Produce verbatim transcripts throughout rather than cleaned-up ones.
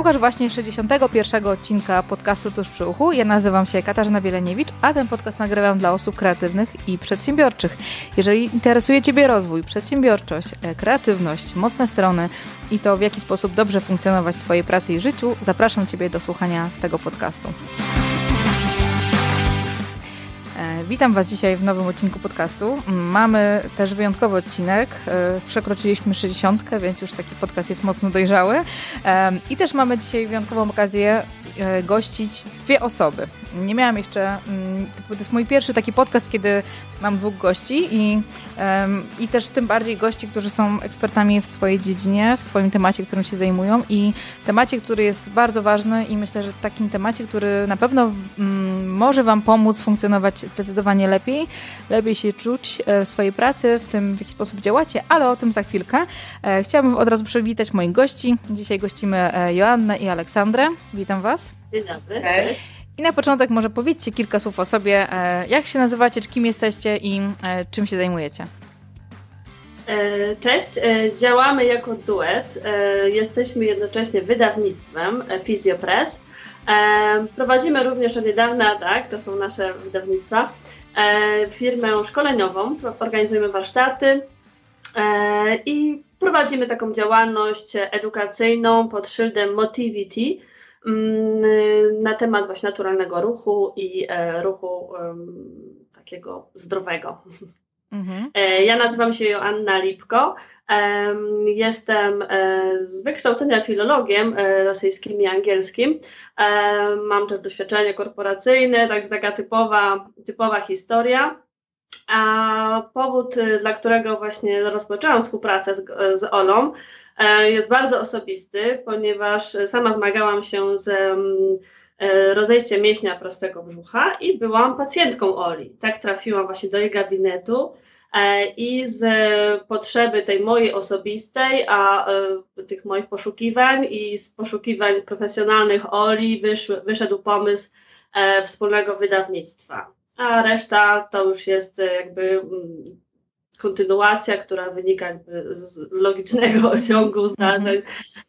Słuchasz właśnie sześćdziesiątego pierwszego odcinka podcastu Tuż przy uchu. Ja nazywam się Katarzyna Bieleniewicz, a ten podcast nagrywam dla osób kreatywnych i przedsiębiorczych. Jeżeli interesuje Ciebie rozwój, przedsiębiorczość, kreatywność, mocne strony i to, w jaki sposób dobrze funkcjonować w swojej pracy i życiu, zapraszam Ciebie do słuchania tego podcastu. Witam Was dzisiaj w nowym odcinku podcastu. Mamy też wyjątkowy odcinek. Przekroczyliśmy sześćdziesiątkę, więc już taki podcast jest mocno dojrzały. I też mamy dzisiaj wyjątkową okazję gościć dwie osoby. Nie miałam jeszcze... To jest mój pierwszy taki podcast, kiedy mam dwóch gości i, i też tym bardziej gości, którzy są ekspertami w swojej dziedzinie, w swoim temacie, którym się zajmują i temacie, który jest bardzo ważny i myślę, że takim temacie, który na pewno mm, może Wam pomóc funkcjonować zdecydowanie lepiej, lepiej się czuć w swojej pracy, w tym, w jaki sposób działacie, ale o tym za chwilkę. Chciałabym od razu przywitać moich gości. Dzisiaj gościmy Joannę i Aleksandrę. Witam Was. Dzień dobry. Cześć. I na początek może powiedzcie kilka słów o sobie. Jak się nazywacie, kim jesteście i czym się zajmujecie? Cześć, działamy jako duet. Jesteśmy jednocześnie wydawnictwem Fizjopress. Prowadzimy również od niedawna, tak, to są nasze wydawnictwa, firmę szkoleniową. Organizujemy warsztaty i prowadzimy taką działalność edukacyjną pod szyldem Motivity na temat właśnie naturalnego ruchu i ruchu um, takiego zdrowego. Mhm. Ja nazywam się Joanna Lipko. Um, jestem um, z wykształcenia filologiem um, rosyjskim i angielskim. Um, mam też doświadczenie korporacyjne, także taka typowa, typowa historia. A powód, dla którego właśnie rozpoczęłam współpracę z, z Olą, jest bardzo osobisty, ponieważ sama zmagałam się z rozejściem mięśnia prostego brzucha i byłam pacjentką Oli. Tak trafiłam właśnie do jej gabinetu i z potrzeby tej mojej osobistej, a tych moich poszukiwań i z poszukiwań profesjonalnych Oli wyszły, wyszedł pomysł wspólnego wydawnictwa. A reszta to już jest jakby kontynuacja, która wynika jakby z logicznego ciągu zdarzeń,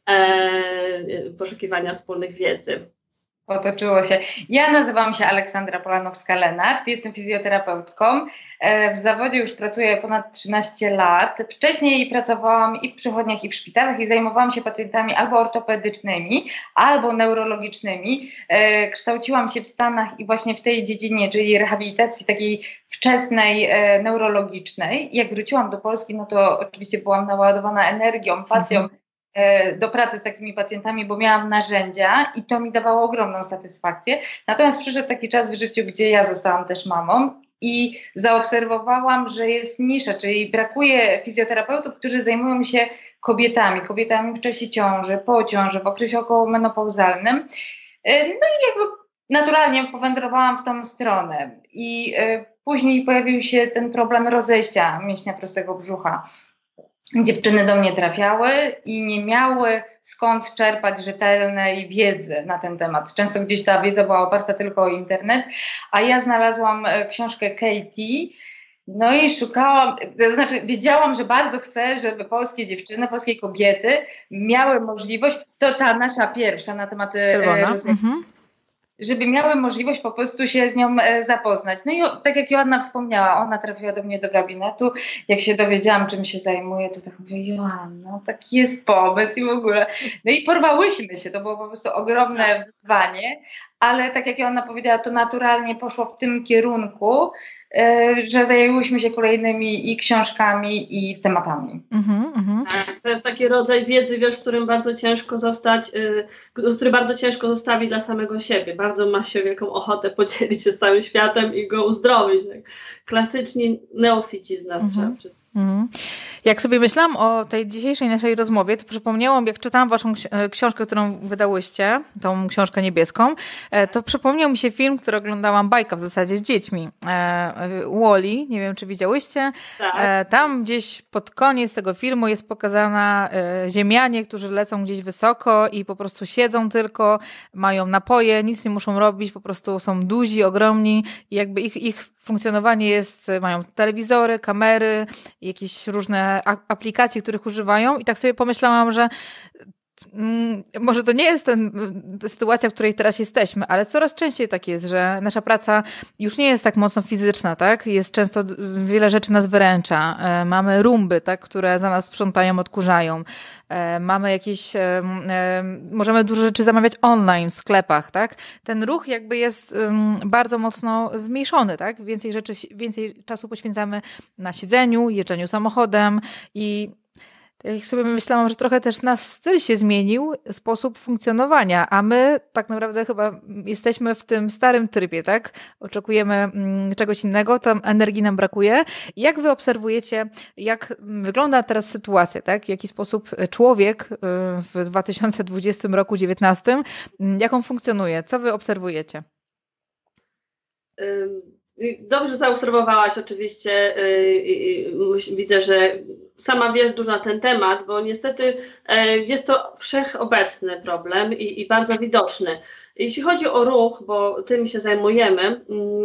e, poszukiwania wspólnych wiedzy. Potoczyło się. Ja nazywam się Aleksandra Polanowska-Lenart, jestem fizjoterapeutką. W zawodzie już pracuję ponad trzynaście lat. Wcześniej pracowałam i w przychodniach, i w szpitalach i zajmowałam się pacjentami albo ortopedycznymi, albo neurologicznymi. Kształciłam się w Stanach i właśnie w tej dziedzinie, czyli rehabilitacji takiej wczesnej, neurologicznej. Jak wróciłam do Polski, no to oczywiście byłam naładowana energią, pasją, mhm. do pracy z takimi pacjentami, bo miałam narzędzia i to mi dawało ogromną satysfakcję. Natomiast przyszedł taki czas w życiu, gdzie ja zostałam też mamą i zaobserwowałam, że jest nisza, czyli brakuje fizjoterapeutów, którzy zajmują się kobietami, kobietami w czasie ciąży, po ciąży, w okresie okołomenopauzalnym. No i jakby naturalnie powędrowałam w tą stronę i później pojawił się ten problem rozejścia mięśnia prostego brzucha. Dziewczyny do mnie trafiały i nie miały skąd czerpać rzetelnej wiedzy na ten temat. Często gdzieś ta wiedza była oparta tylko o internet, a ja znalazłam książkę Katie, no i szukałam, to znaczy wiedziałam, że bardzo chcę, żeby polskie dziewczyny, polskie kobiety miały możliwość, to ta nasza pierwsza na temat rozejścia, żeby miały możliwość po prostu się z nią e, zapoznać. No i o, tak jak Joanna wspomniała, ona trafiła do mnie do gabinetu, jak się dowiedziałam, czym się zajmuje, to tak mówię, Joanna, taki jest pomysł i w ogóle. No i porwałyśmy się, to było po prostu ogromne wyzwanie, ale tak jak Joanna powiedziała, to naturalnie poszło w tym kierunku, e, że zajęłyśmy się kolejnymi i książkami, i tematami. Mm-hmm, mm-hmm. To jest taki rodzaj wiedzy, wiesz, w którym bardzo ciężko zostać, y, który bardzo ciężko zostawi dla samego siebie. Bardzo ma się wielką ochotę podzielić się z całym światem i go uzdrowić. Klasyczni neofici z nas, mm-hmm. trzeba przyznać. Mm-hmm. Jak sobie myślałam o tej dzisiejszej naszej rozmowie, to przypomniałam, jak czytałam waszą książkę, którą wydałyście, tą książkę niebieską, to przypomniał mi się film, który oglądałam, bajka w zasadzie z dziećmi. Wall-E, nie wiem, czy widziałyście. Tak. Tam gdzieś pod koniec tego filmu jest pokazana ziemianie, którzy lecą gdzieś wysoko i po prostu siedzą tylko, mają napoje, nic nie muszą robić, po prostu są duzi, ogromni i jakby ich, ich funkcjonowanie jest, mają telewizory, kamery, jakieś różne aplikacje, których używają i tak sobie pomyślałam, że może to nie jest ten, ta sytuacja, w której teraz jesteśmy, ale coraz częściej tak jest, że nasza praca już nie jest tak mocno fizyczna, tak? Jest często, wiele rzeczy nas wyręcza. Mamy rumby, tak? Które za nas sprzątają, odkurzają. Mamy jakieś, możemy dużo rzeczy zamawiać online w sklepach, tak? Ten ruch jakby jest bardzo mocno zmniejszony, tak? Więcej rzeczy, więcej czasu poświęcamy na siedzeniu, jeżdżeniu samochodem i jak sobie myślałam, że trochę też nasz styl się zmienił, sposób funkcjonowania, a my tak naprawdę chyba jesteśmy w tym starym trybie, tak? Oczekujemy czegoś innego, tam energii nam brakuje. Jak wy obserwujecie, jak wygląda teraz sytuacja, tak? W jaki sposób człowiek w dwa tysiące dwudziestym roku, dziewiętnastym, jak on funkcjonuje? Co wy obserwujecie? Dobrze zaobserwowałaś oczywiście. Widzę, że sama wiesz dużo na ten temat, bo niestety jest to wszechobecny problem i, i bardzo widoczny. Jeśli chodzi o ruch, bo tym się zajmujemy,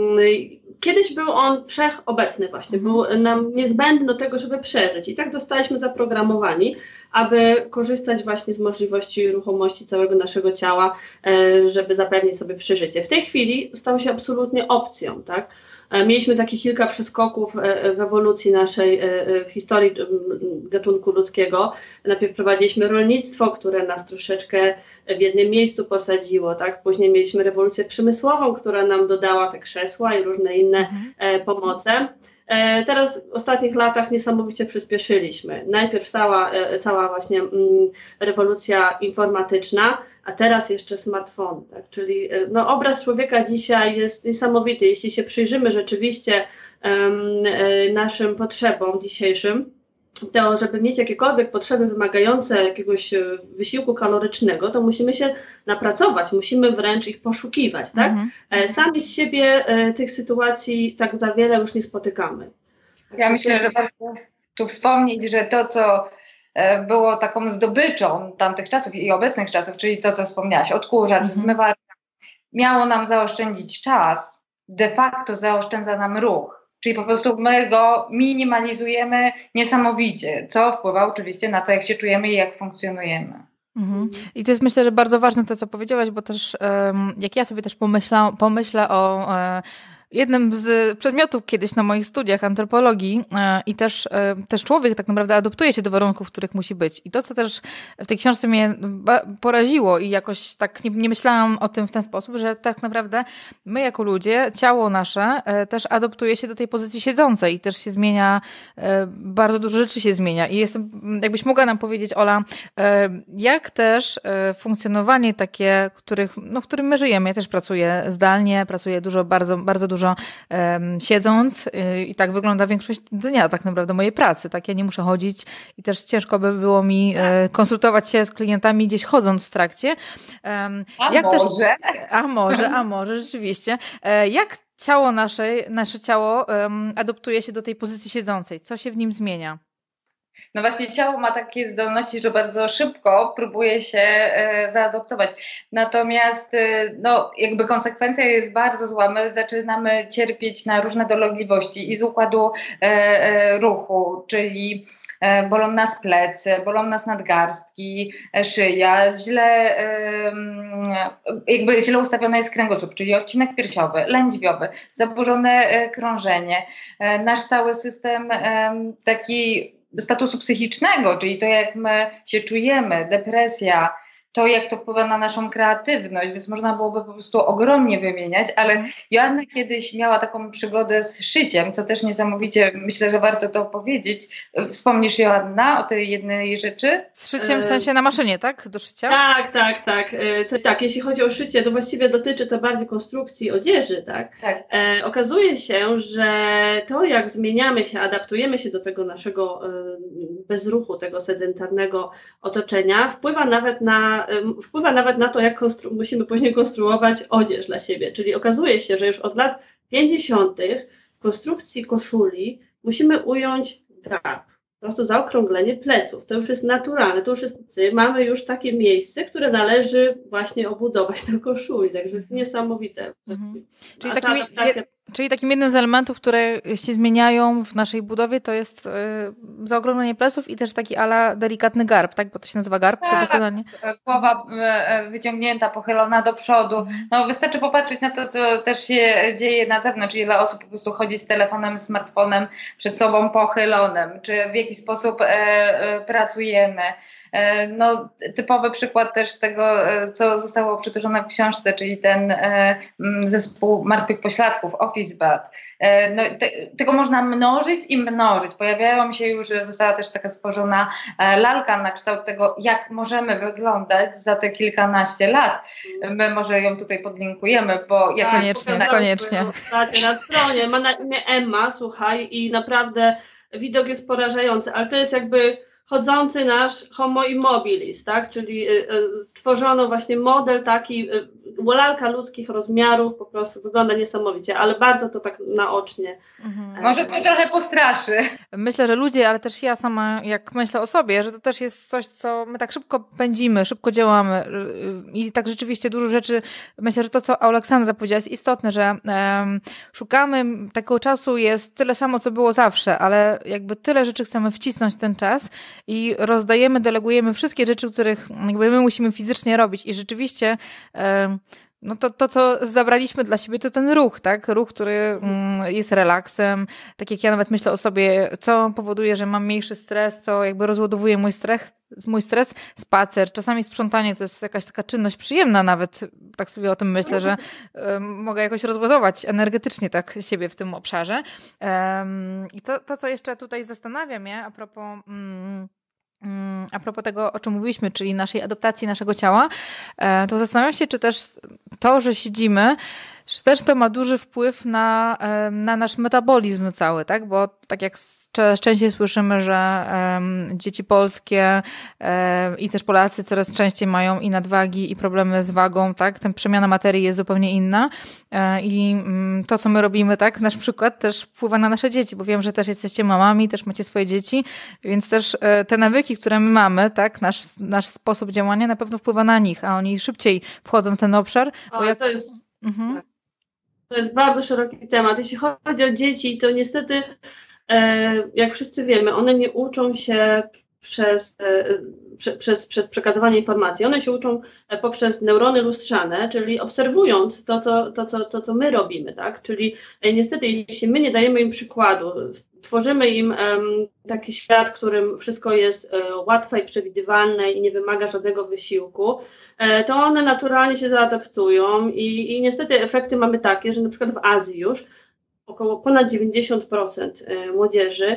kiedyś był on wszechobecny właśnie, był nam niezbędny do tego, żeby przeżyć. I tak zostaliśmy zaprogramowani, aby korzystać właśnie z możliwości ruchomości całego naszego ciała, żeby zapewnić sobie przeżycie. W tej chwili stał się absolutnie opcją, tak? Mieliśmy takich kilka przeskoków w ewolucji naszej, w historii gatunku ludzkiego. Najpierw prowadziliśmy rolnictwo, które nas troszeczkę w jednym miejscu posadziło, tak? Później mieliśmy rewolucję przemysłową, która nam dodała te krzesła i różne inne mhm. pomoce. Teraz w ostatnich latach niesamowicie przyspieszyliśmy. Najpierw cała, cała właśnie rewolucja informatyczna, a teraz jeszcze smartfon, tak? Czyli no, obraz człowieka dzisiaj jest niesamowity. Jeśli się przyjrzymy rzeczywiście um, naszym potrzebom dzisiejszym, to żeby mieć jakiekolwiek potrzeby wymagające jakiegoś wysiłku kalorycznego, to musimy się napracować, musimy wręcz ich poszukiwać, tak? Mhm. Sami z siebie tych sytuacji tak za wiele już nie spotykamy. Ja myślę, że warto tu wspomnieć, że to, co było taką zdobyczą tamtych czasów i obecnych czasów, czyli to, co wspomniałaś, odkurzacz, mhm. zmywarka, miało nam zaoszczędzić czas, de facto zaoszczędza nam ruch. Czyli po prostu my go minimalizujemy niesamowicie, co wpływa oczywiście na to, jak się czujemy i jak funkcjonujemy. Mhm. I to jest, myślę, że bardzo ważne to, co powiedziałaś, bo też um, jak ja sobie też pomyśla, pomyślę o um, jednym z przedmiotów kiedyś na moich studiach antropologii e, i też, e, też człowiek tak naprawdę adoptuje się do warunków, w których musi być. I to, co też w tej książce mnie ba- poraziło i jakoś tak nie, nie myślałam o tym w ten sposób, że tak naprawdę my jako ludzie, ciało nasze e, też adoptuje się do tej pozycji siedzącej i też się zmienia, e, bardzo dużo rzeczy się zmienia. I jestem, jakbyś mogła nam powiedzieć, Ola, e, jak też e, funkcjonowanie takie, których, no, w którym my żyjemy, ja też pracuję zdalnie, pracuję dużo, bardzo, bardzo dużo dużo um, siedząc yy, i tak wygląda większość dnia tak naprawdę mojej pracy, tak, ja nie muszę chodzić i też ciężko by było mi yy, konsultować się z klientami gdzieś chodząc w trakcie. Um, a jak może? Też, a może, a może, rzeczywiście. E, jak ciało nasze, nasze ciało um, adoptuje się do tej pozycji siedzącej? Co się w nim zmienia? No właśnie ciało ma takie zdolności, że bardzo szybko próbuje się e, zaadoptować. Natomiast e, no, jakby konsekwencja jest bardzo zła. My zaczynamy cierpieć na różne dolegliwości i z układu e, e, ruchu, czyli e, bolą nas plecy, bolą nas nadgarstki, e, szyja, źle, e, jakby źle ustawiony jest kręgosłup, czyli odcinek piersiowy, lędźwiowy, zaburzone e, krążenie. E, nasz cały system e, taki statusu psychicznego, czyli to, jak my się czujemy, depresja, to, jak to wpływa na naszą kreatywność, więc można byłoby po prostu ogromnie wymieniać, ale Joanna kiedyś miała taką przygodę z szyciem, co też niesamowicie, myślę, że warto to powiedzieć. Wspomnisz, Joanna, o tej jednej rzeczy? Z szyciem w sensie na maszynie, tak? Do szycia? Tak, tak, tak. To, tak, jeśli chodzi o szycie, to właściwie dotyczy to bardziej konstrukcji odzieży, tak? tak. E, okazuje się, że to, jak zmieniamy się, adaptujemy się do tego naszego e, bezruchu, tego sedentarnego otoczenia, wpływa nawet na wpływa nawet na to, jak konstru- musimy później konstruować odzież dla siebie. Czyli okazuje się, że już od lat pięćdziesiątych w konstrukcji koszuli musimy ująć drap, po prostu zaokrąglenie pleców. To już jest naturalne, to już jest, mamy już takie miejsce, które należy właśnie obudować na koszuli, także niesamowite. Mhm. Czyli takimi, Czyli takim jednym z elementów, które się zmieniają w naszej budowie, to jest yy, zaokrąglenie pleców i też taki ala delikatny garb, tak? Bo to się nazywa garb tak, profesjonalnie. Głowa wyciągnięta, pochylona do przodu. No wystarczy popatrzeć na to, co też się dzieje na zewnątrz, ile osób po prostu chodzi z telefonem, smartfonem przed sobą pochylonym, czy w jaki sposób e, e, pracujemy. No, typowy przykład też tego, co zostało przytoczone w książce, czyli ten zespół martwych pośladków, Office Bat. No, te, tego można mnożyć i mnożyć. Pojawiają się już, została też taka stworzona lalka na kształt tego, jak możemy wyglądać za te kilkanaście lat. My może ją tutaj podlinkujemy, bo jak koniecznie, koniecznie. Na stronie ma na imię Emma, słuchaj, i naprawdę widok jest porażający, ale to jest jakby chodzący nasz homo immobilis, tak? Czyli y, y, stworzono właśnie model taki, y, lalka ludzkich rozmiarów, po prostu wygląda niesamowicie, ale bardzo to tak naocznie. Mhm. Może to trochę postraszy. Myślę, że ludzie, ale też ja sama, jak myślę o sobie, że to też jest coś, co my tak szybko pędzimy, szybko działamy i tak rzeczywiście dużo rzeczy, myślę, że to, co Aleksandra powiedziałaś, jest istotne, że um, szukamy takiego czasu, jest tyle samo, co było zawsze, ale jakby tyle rzeczy chcemy wcisnąć w ten czas i rozdajemy, delegujemy wszystkie rzeczy, których jakby my musimy fizycznie robić i rzeczywiście um, no to, to, co zabraliśmy dla siebie, to ten ruch, tak? Ruch, który mm, jest relaksem. Tak jak ja nawet myślę o sobie, co powoduje, że mam mniejszy stres, co jakby rozładowuje mój stres, mój stres, spacer. Czasami sprzątanie to jest jakaś taka czynność przyjemna nawet. Tak sobie o tym myślę, że y, mogę jakoś rozładować energetycznie tak siebie w tym obszarze. Um, I to, to, co jeszcze tutaj zastanawia mnie a propos... Mm, A propos tego, o czym mówiliśmy, czyli naszej adaptacji naszego ciała, to zastanawiam się, czy też to, że siedzimy, że też to ma duży wpływ na, na nasz metabolizm cały, tak? Bo tak jak coraz częściej słyszymy, że um, dzieci polskie um, i też Polacy coraz częściej mają i nadwagi, i problemy z wagą, tak? Ten przemiana materii jest zupełnie inna um, i um, to, co my robimy, tak? Nasz przykład też wpływa na nasze dzieci, bo wiem, że też jesteście mamami, też macie swoje dzieci, więc też um, te nawyki, które my mamy, tak? Nasz, nasz sposób działania na pewno wpływa na nich, a oni szybciej wchodzą w ten obszar. O, bo jak... to jest... Mhm. To jest bardzo szeroki temat. Jeśli chodzi o dzieci, to niestety, e, jak wszyscy wiemy, one nie uczą się przez, e, prze, przez, przez przekazywanie informacji. One się uczą poprzez neurony lustrzane, czyli obserwując to, co, to, co, to, co my robimy. Tak? Czyli e, niestety, jeśli my nie dajemy im przykładu, tworzymy im e, taki świat, w którym wszystko jest e, łatwe i przewidywalne i nie wymaga żadnego wysiłku, e, to one naturalnie się zaadaptują i, i niestety efekty mamy takie, że na przykład w Azji już około ponad dziewięćdziesiąt procent młodzieży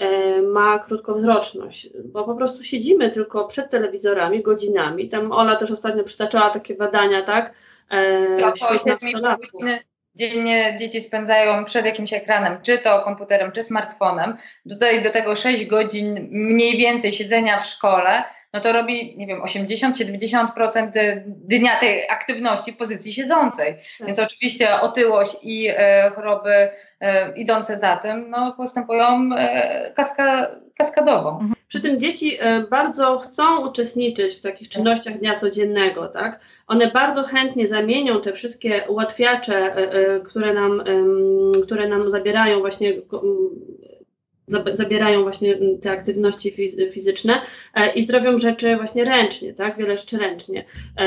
ma krótkowzroczność, bo po prostu siedzimy tylko przed telewizorami godzinami. Tam Ola też ostatnio przytaczała takie badania, tak? szesnastolatków. Dziennie dzieci spędzają przed jakimś ekranem, czy to komputerem, czy smartfonem. Dodaj do tego sześć godzin mniej więcej siedzenia w szkole, no to robi, nie wiem, osiemdziesiąt do siedemdziesięciu procent dnia tej aktywności w pozycji siedzącej. Tak. Więc oczywiście otyłość i e, choroby e, idące za tym, no postępują e, kaska, kaskadowo. Mhm. Przy tym dzieci e, bardzo chcą uczestniczyć w takich czynnościach dnia codziennego, tak? One bardzo chętnie zamienią te wszystkie ułatwiacze, e, e, które nam, e, które nam zabierają właśnie zabierają właśnie te aktywności fizyczne i zrobią rzeczy właśnie ręcznie, tak? Wiele rzeczy ręcznie.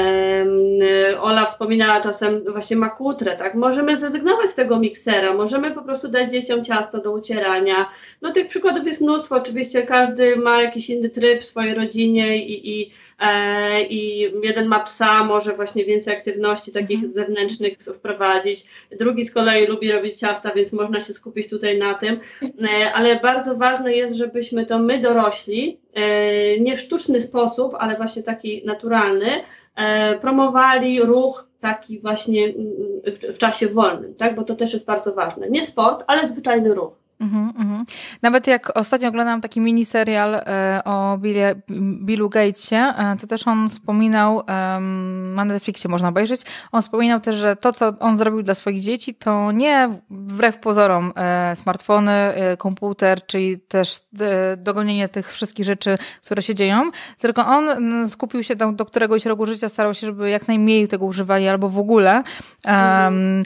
Ola wspominała czasem właśnie makutrę, tak? Możemy zrezygnować z tego miksera, możemy po prostu dać dzieciom ciasto do ucierania. No tych przykładów jest mnóstwo, oczywiście każdy ma jakiś inny tryb w swojej rodzinie i, i, e, i jeden ma psa, może właśnie więcej aktywności takich mm. zewnętrznych wprowadzić, drugi z kolei lubi robić ciasta, więc można się skupić tutaj na tym, e, ale bardzo ważne jest, żebyśmy to my dorośli, e, nie w sztuczny sposób, ale właśnie taki naturalny, e, promowali ruch taki właśnie w, w czasie wolnym, tak? Bo to też jest bardzo ważne. Nie sport, ale zwyczajny ruch. Mm, mm. Nawet jak ostatnio oglądałam taki miniserial e, o Billie, Billu Gatesie, e, to też on wspominał, e, na Netflixie można obejrzeć, on wspominał też, że to, co on zrobił dla swoich dzieci, to nie wbrew pozorom e, smartfony, e, komputer, czyli też e, dogonienie tych wszystkich rzeczy, które się dzieją, tylko on m, skupił się do, do któregoś roku życia, starał się, żeby jak najmniej tego używali albo w ogóle. E, mm.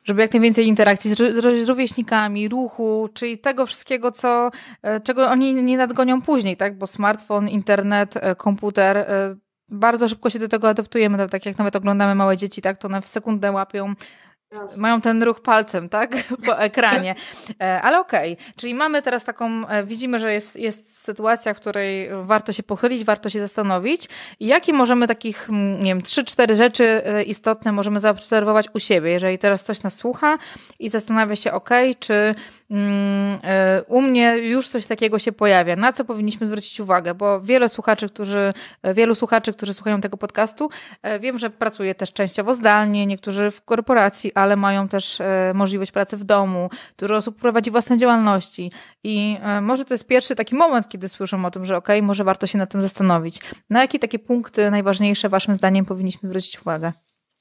Żeby jak najwięcej interakcji z, z rówieśnikami, ruchu, czyli tego wszystkiego, co, czego oni nie nadgonią później, tak? Bo smartfon, internet, komputer, bardzo szybko się do tego adaptujemy, tak jak nawet oglądamy małe dzieci, tak? To one w sekundę łapią. Jasne. Mają ten ruch palcem, tak? Po ekranie. Ale okej, okay. Czyli mamy teraz taką, widzimy, że jest, jest sytuacja, w której warto się pochylić, warto się zastanowić. I jakie możemy takich, nie wiem, trzy, cztery rzeczy istotne możemy zaobserwować u siebie, jeżeli teraz ktoś nas słucha i zastanawia się, okej, okay, czy um, u mnie już coś takiego się pojawia, na co powinniśmy zwrócić uwagę, bo wiele słuchaczy, którzy, wielu słuchaczy, którzy słuchają tego podcastu, wiem, że pracuje też częściowo zdalnie, niektórzy w korporacji, ale mają też e, możliwość pracy w domu, dużo osób prowadzi własne działalności i e, może to jest pierwszy taki moment, kiedy słyszą o tym, że okej, okay, może warto się nad tym zastanowić. Na jakie takie punkty najważniejsze waszym zdaniem powinniśmy zwrócić uwagę?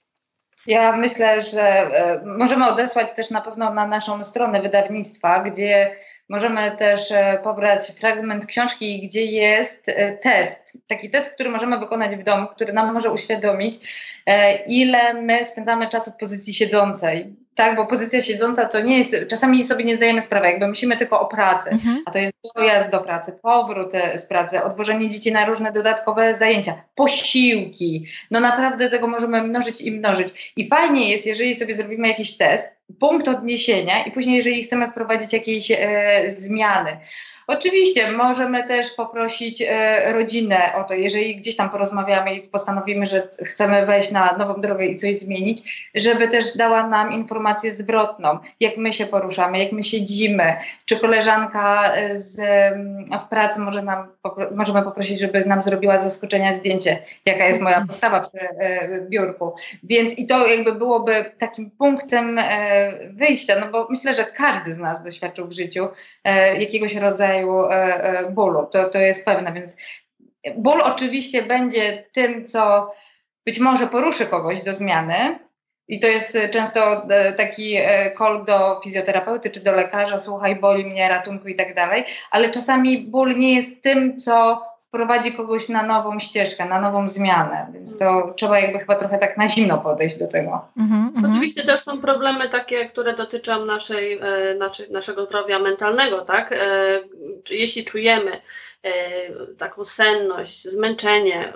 Ja myślę, że e, możemy odesłać też na pewno na naszą stronę wydawnictwa, gdzie możemy też e, pobrać fragment książki, gdzie jest e, test, taki test, który możemy wykonać w domu, który nam może uświadomić, e, ile my spędzamy czasu w pozycji siedzącej. Tak, bo pozycja siedząca to nie jest, czasami sobie nie zdajemy sprawy, jakby myślimy tylko o pracy, mhm. a to jest dojazd do pracy, powrót z pracy, odwożenie dzieci na różne dodatkowe zajęcia, posiłki, no naprawdę tego możemy mnożyć i mnożyć. I fajnie jest, jeżeli sobie zrobimy jakiś test, punkt odniesienia i później, jeżeli chcemy wprowadzić jakieś e, zmiany. Oczywiście możemy też poprosić e, rodzinę o to, jeżeli gdzieś tam porozmawiamy i postanowimy, że chcemy wejść na nową drogę i coś zmienić, żeby też dała nam informację zwrotną, jak my się poruszamy, jak my siedzimy, czy koleżanka z, w pracy może nam, popro- możemy poprosić, żeby nam zrobiła z zaskoczenia zdjęcie, jaka jest moja postawa przy e, biurku. Więc i to jakby byłoby takim punktem e, wyjścia, no bo myślę, że każdy z nas doświadczył w życiu e, jakiegoś rodzaju bólu, to, to jest pewne, więc ból oczywiście będzie tym, co być może poruszy kogoś do zmiany i to jest często taki call do fizjoterapeuty czy do lekarza, słuchaj, boli mnie, ratunku i tak dalej, ale czasami ból nie jest tym, co wprowadzi kogoś na nową ścieżkę, na nową zmianę, więc to trzeba jakby chyba trochę tak na zimno podejść do tego. Mm-hmm. Oczywiście też są problemy takie, które dotyczą naszej, e, naszy, naszego zdrowia mentalnego, tak? E, jeśli czujemy e, taką senność, zmęczenie,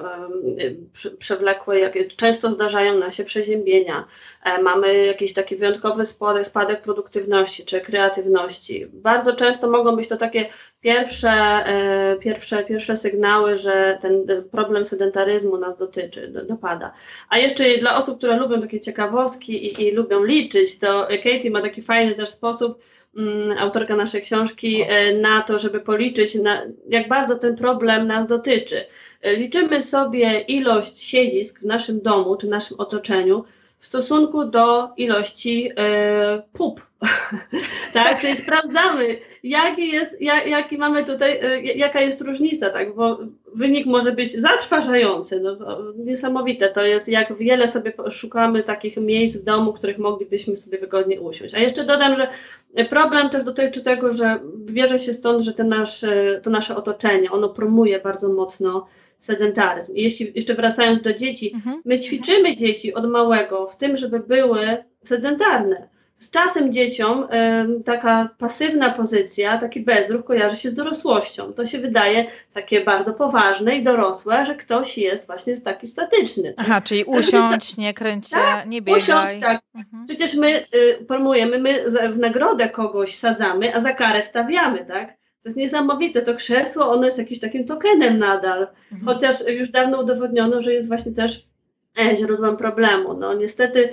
e, przewlekłe, jakie często zdarzają nam się przeziębienia, e, mamy jakiś taki wyjątkowy spadek, spadek produktywności czy kreatywności. Bardzo często mogą być to takie pierwsze, e, pierwsze, pierwsze sygnały, że ten problem sedentaryzmu nas dotyczy, do, dopada. A jeszcze dla osób, które lubią takie ciekawostki i, i lubią liczyć, to Katie ma taki fajny też sposób, um, autorka naszej książki, e, na to, żeby policzyć, na, jak bardzo ten problem nas dotyczy. E, liczymy sobie ilość siedzisk w naszym domu czy w naszym otoczeniu w stosunku do ilości e, pup. Tak, czyli sprawdzamy, jaki jest, jak, jaki mamy tutaj, e, jaka jest różnica, tak, bo wynik może być zatrważający, no, niesamowite to jest, jak wiele sobie szukamy takich miejsc w domu, w których moglibyśmy sobie wygodnie usiąść. A jeszcze dodam, że problem też dotyczy tego, że bierze się stąd, że ten nasz, to nasze otoczenie, ono promuje bardzo mocno sedentaryzm. I jeśli jeszcze wracając do dzieci, mhm. my ćwiczymy dzieci od małego w tym, żeby były sedentarne. Z czasem dzieciom y, taka pasywna pozycja, taki bezruch kojarzy się z dorosłością. To się wydaje takie bardzo poważne i dorosłe, że ktoś jest właśnie taki statyczny. Tak? Aha, czyli usiądź, nie kręć się, tak, nie biegaj. Usiądź, tak. Mhm. Przecież my y, promujemy, my w nagrodę kogoś sadzamy, a za karę stawiamy, tak? To jest niesamowite, to krzesło, ono jest jakimś takim tokenem nadal, mhm. chociaż już dawno udowodniono, że jest właśnie też e, źródłem problemu. No niestety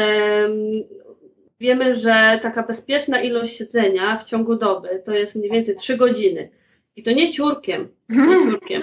em, wiemy, że taka bezpieczna ilość siedzenia w ciągu doby to jest mniej więcej trzy godziny. I to nie ciurkiem, nie ciurkiem.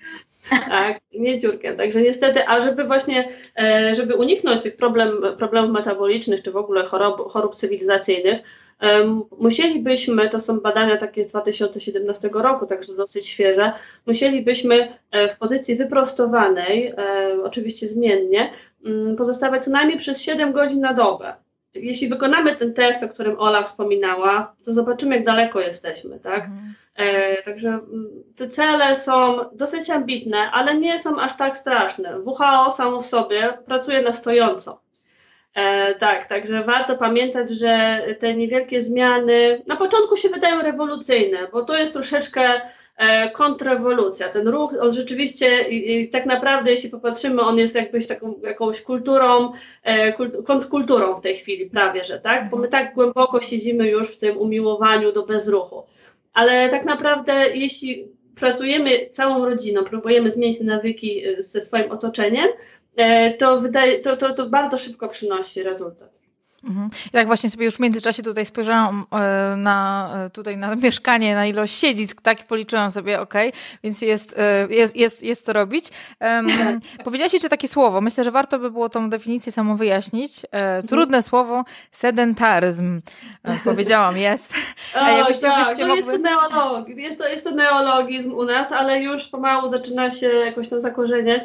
Tak, nie ciurkiem. Także niestety, a żeby właśnie, e, żeby uniknąć tych problem, problemów metabolicznych, czy w ogóle chorób, chorób cywilizacyjnych, Um, musielibyśmy, to są badania takie z dwa tysiące siedemnastego roku, także dosyć świeże, musielibyśmy e, w pozycji wyprostowanej, e, oczywiście zmiennie, um, pozostawać co najmniej przez siedem godzin na dobę. Jeśli wykonamy ten test, o którym Ola wspominała, to zobaczymy, jak daleko jesteśmy, tak? Mhm. E, także m, te cele są dosyć ambitne, ale nie są aż tak straszne. W H O samo w sobie pracuje na stojąco. E, tak, także warto pamiętać, że te niewielkie zmiany na początku się wydają rewolucyjne, bo to jest troszeczkę e, kontrrewolucja. Ten ruch, on rzeczywiście i, i tak naprawdę, jeśli popatrzymy, on jest jakbyś taką jakąś kulturą, e, kult, kontrkulturą w tej chwili prawie, że tak, bo my tak głęboko siedzimy już w tym umiłowaniu do bezruchu. Ale tak naprawdę, jeśli pracujemy całą rodziną, próbujemy zmienić te nawyki ze swoim otoczeniem, to, wydaje, to, to, to bardzo szybko przynosi rezultat. Mhm. I tak właśnie sobie już w międzyczasie tutaj spojrzałam e, na, tutaj na mieszkanie, na ilość siedzisk, tak, i policzyłam sobie, okej, okay, więc jest, e, jest, jest, jest co robić. Um, powiedziałaś jeszcze takie słowo, myślę, że warto by było tą definicję samą wyjaśnić. E, trudne słowo, sedentaryzm. E, powiedziałam, jest. O, e, tak, no mogły... jest, to neolog, jest, to, jest to neologizm u nas, ale już pomału zaczyna się jakoś to zakorzeniać.